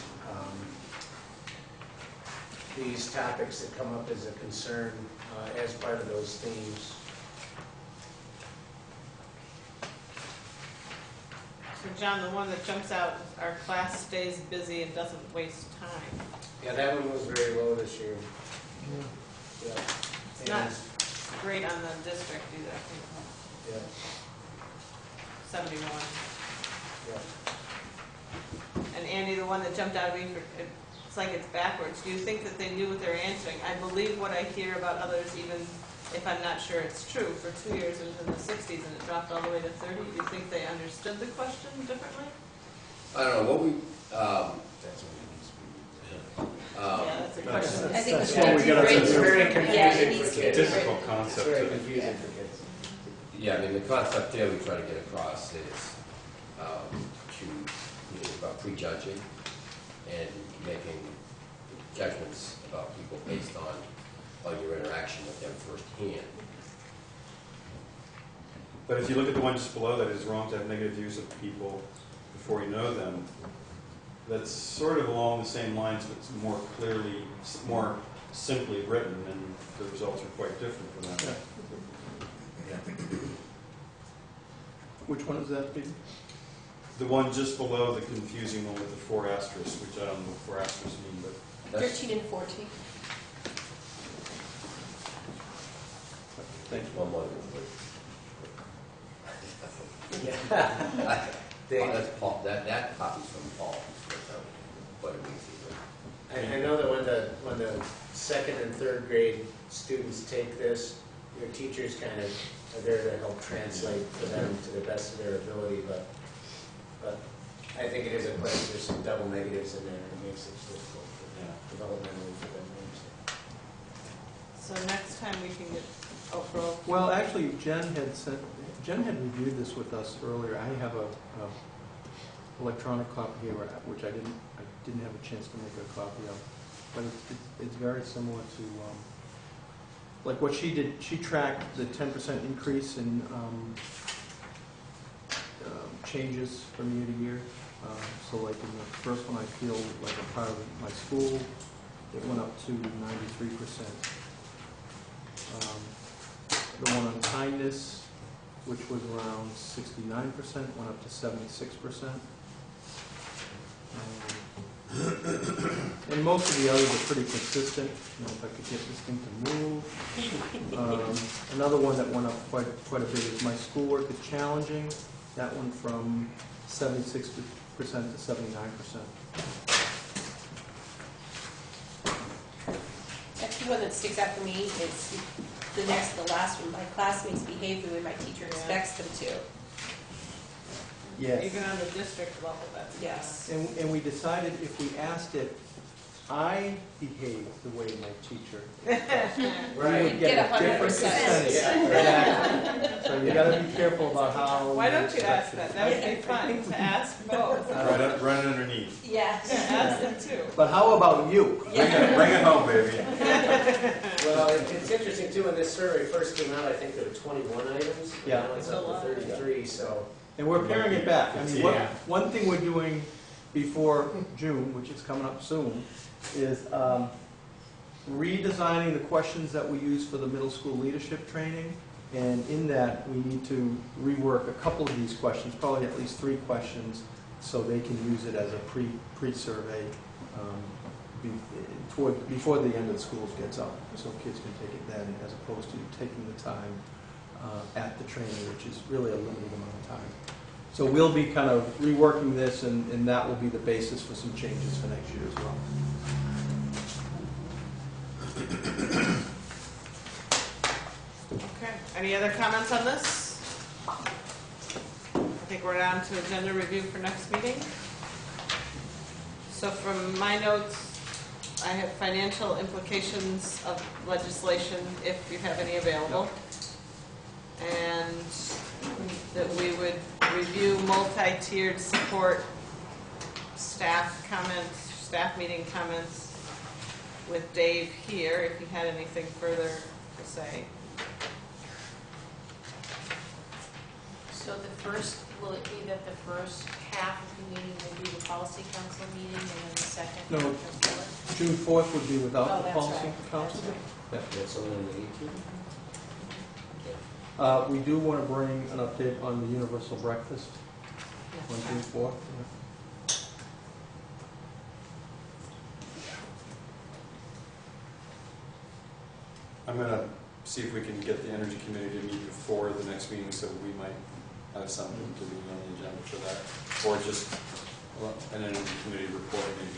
topics that come up as a concern as part of those themes. So John, the one that jumps out, our class stays busy and doesn't waste time. Yeah, that one was very low this year. Yeah. It's not great on the district either. Yeah. 71. Yeah. And Andy, the one that jumped out at me, it's like it's backwards. Do you think that they knew what they were answering? I believe what I hear about others, even if I'm not sure it's true. For 2 years it was in the 60s and it dropped all the way to 30. Do you think they understood the question differently? I don't know, what we, Yeah, that's a question. I think That's we what we gotta should do. It's very Yeah, it confusing needs for to be kids. Difficult It's concept very to confusing for kids. yeah, I mean, the concept there we try to get across is about prejudging and making judgments about people based on your interaction with them firsthand. But if you look at the one just below that, is wrong to have negative views of people before you know them. That's sort of along the same lines, but it's more clearly, more simply written, and the results are quite different from that. Yeah. Which one is that, Pete? The one just below, the confusing one with the 4 asterisks, which I don't know what 4 asterisks mean, but 13 and 14. Thanks. One more. Yeah. That's Paul, that copy's from Paul. But it means I know that when the 2nd and 3rd grade students take this, your teachers kind of are there to help translate for them to the best of their ability, but I think it is a question. There's some double negatives in there, and it makes it difficult for developmentally for them to understand. So next time we can get, Bro. Well, actually, Jen had reviewed this with us earlier. I have a electronic copy here, which I didn't have a chance to make a copy of, but it's very similar to like what she did. She tracked the 10% increase in changes from year to year. So like in the first one, I feel like a part of my school, it went up to 93%. The one on kindness, which was around 69%, went up to 76%. And most of the others are pretty consistent. You know, if I could get this thing to move. Another one that went up quite a bit is my schoolwork is challenging. That one from 76% to 79%. Actually, one that sticks out for me is the last one. My classmates behave the way my teacher expects them to. Yes. Even on the district level, that's. Yes. And we decided if we asked it, I behave the way my teacher, we Right. would get a different 100%. percentage. Yeah. Exactly. So you gotta be careful about how. Why don't you ask structure that? it. That would be fun to ask both. Right underneath. Yes. Yeah, ask them too. But how about you? Bring it home, baby. Well, it's interesting too, when this survey first came out, I think there were 21 items. Yeah. Now it's up to 33, so. And we're paring it back. I mean, Yeah. one thing we're doing before June, which is coming up soon, is redesigning the questions that we use for the middle school leadership training. And in that, we need to rework a couple of these questions, probably at least 3 questions, so they can use it as a pre-survey before the end of the school gets up, so kids can take it then, as opposed to taking the time at the training, which is really a limited amount of time. So we'll be kind of reworking this, and that will be the basis for some changes for next year as well. Okay, any other comments on this? I think we're down to agenda review for next meeting. So from my notes, I have financial implications of legislation, if you have any available. And that we would review multi-tiered support staff comments, staff meeting comments with Dave here, if he had anything further to say. So will it be that the first half of the meeting will be the policy council meeting, and then the second? No. half June 4th would be Oh, without the that's policy right. council. That's only the 18th? We do want to bring an update on the universal breakfast on June 4th. I'm gonna see if we can get the energy committee to meet before the next meeting, so we might have something to be on the agenda for that, or just an energy committee report maybe.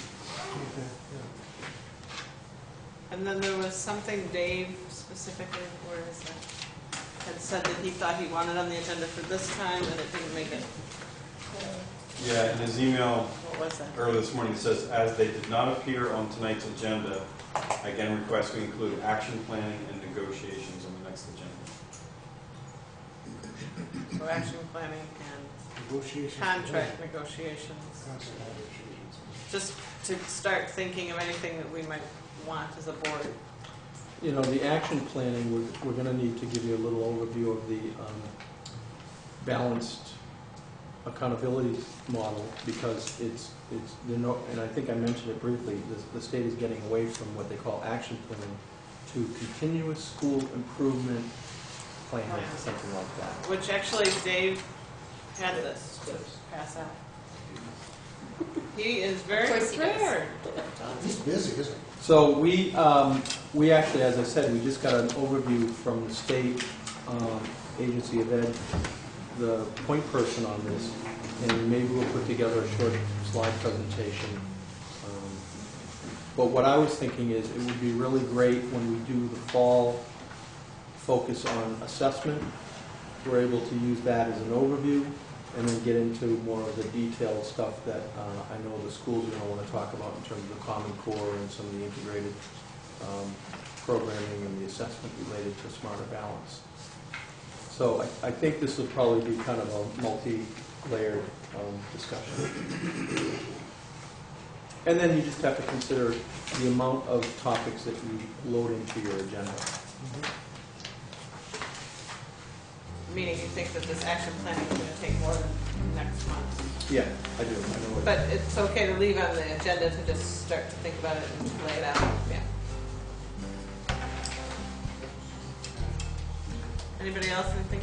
And then there was something Dave specifically, where is that? Had said that he thought he wanted on the agenda for this time, and it didn't make it. Yeah, in his email What was that? earlier this morning, it says, as they did not appear on tonight's agenda, I again request we include action planning and negotiations on the next agenda. So action planning and Negotiations. contract negotiations. Contract negotiations. Just to start thinking of anything that we might want as a board. You know, the action planning, we're going to need to give you a little overview of the balanced accountability model, because it's and I think I mentioned it briefly, the state is getting away from what they call action planning to continuous school improvement plan, or something like that. Which actually Dave had this pass out. He is very Of course he does. prepared. He's busy, isn't he? So we actually, as I said, we just got an overview from the state agency of ed, the point person on this, and maybe we'll put together a short slide presentation. But what I was thinking is it would be really great when we do the fall focus on assessment. We're able to use that as an overview and then get into more of the detailed stuff that I know the schools are going to want to talk about in terms of the Common Core and some of the integrated programming and the assessment related to Smarter Balance. So I think this will probably be kind of a multi-layered discussion. And then you just have to consider the amount of topics that you load into your agenda. Meaning you think that this action planning is going to take more than next month. Yeah, I do. I know what. But it's okay to leave on the agenda to just start to think about it and lay it out. Yeah. Anybody else anything?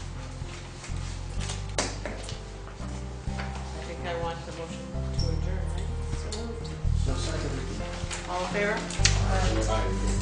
I think I want the motion to adjourn, right? So moved. All in favor? Aye.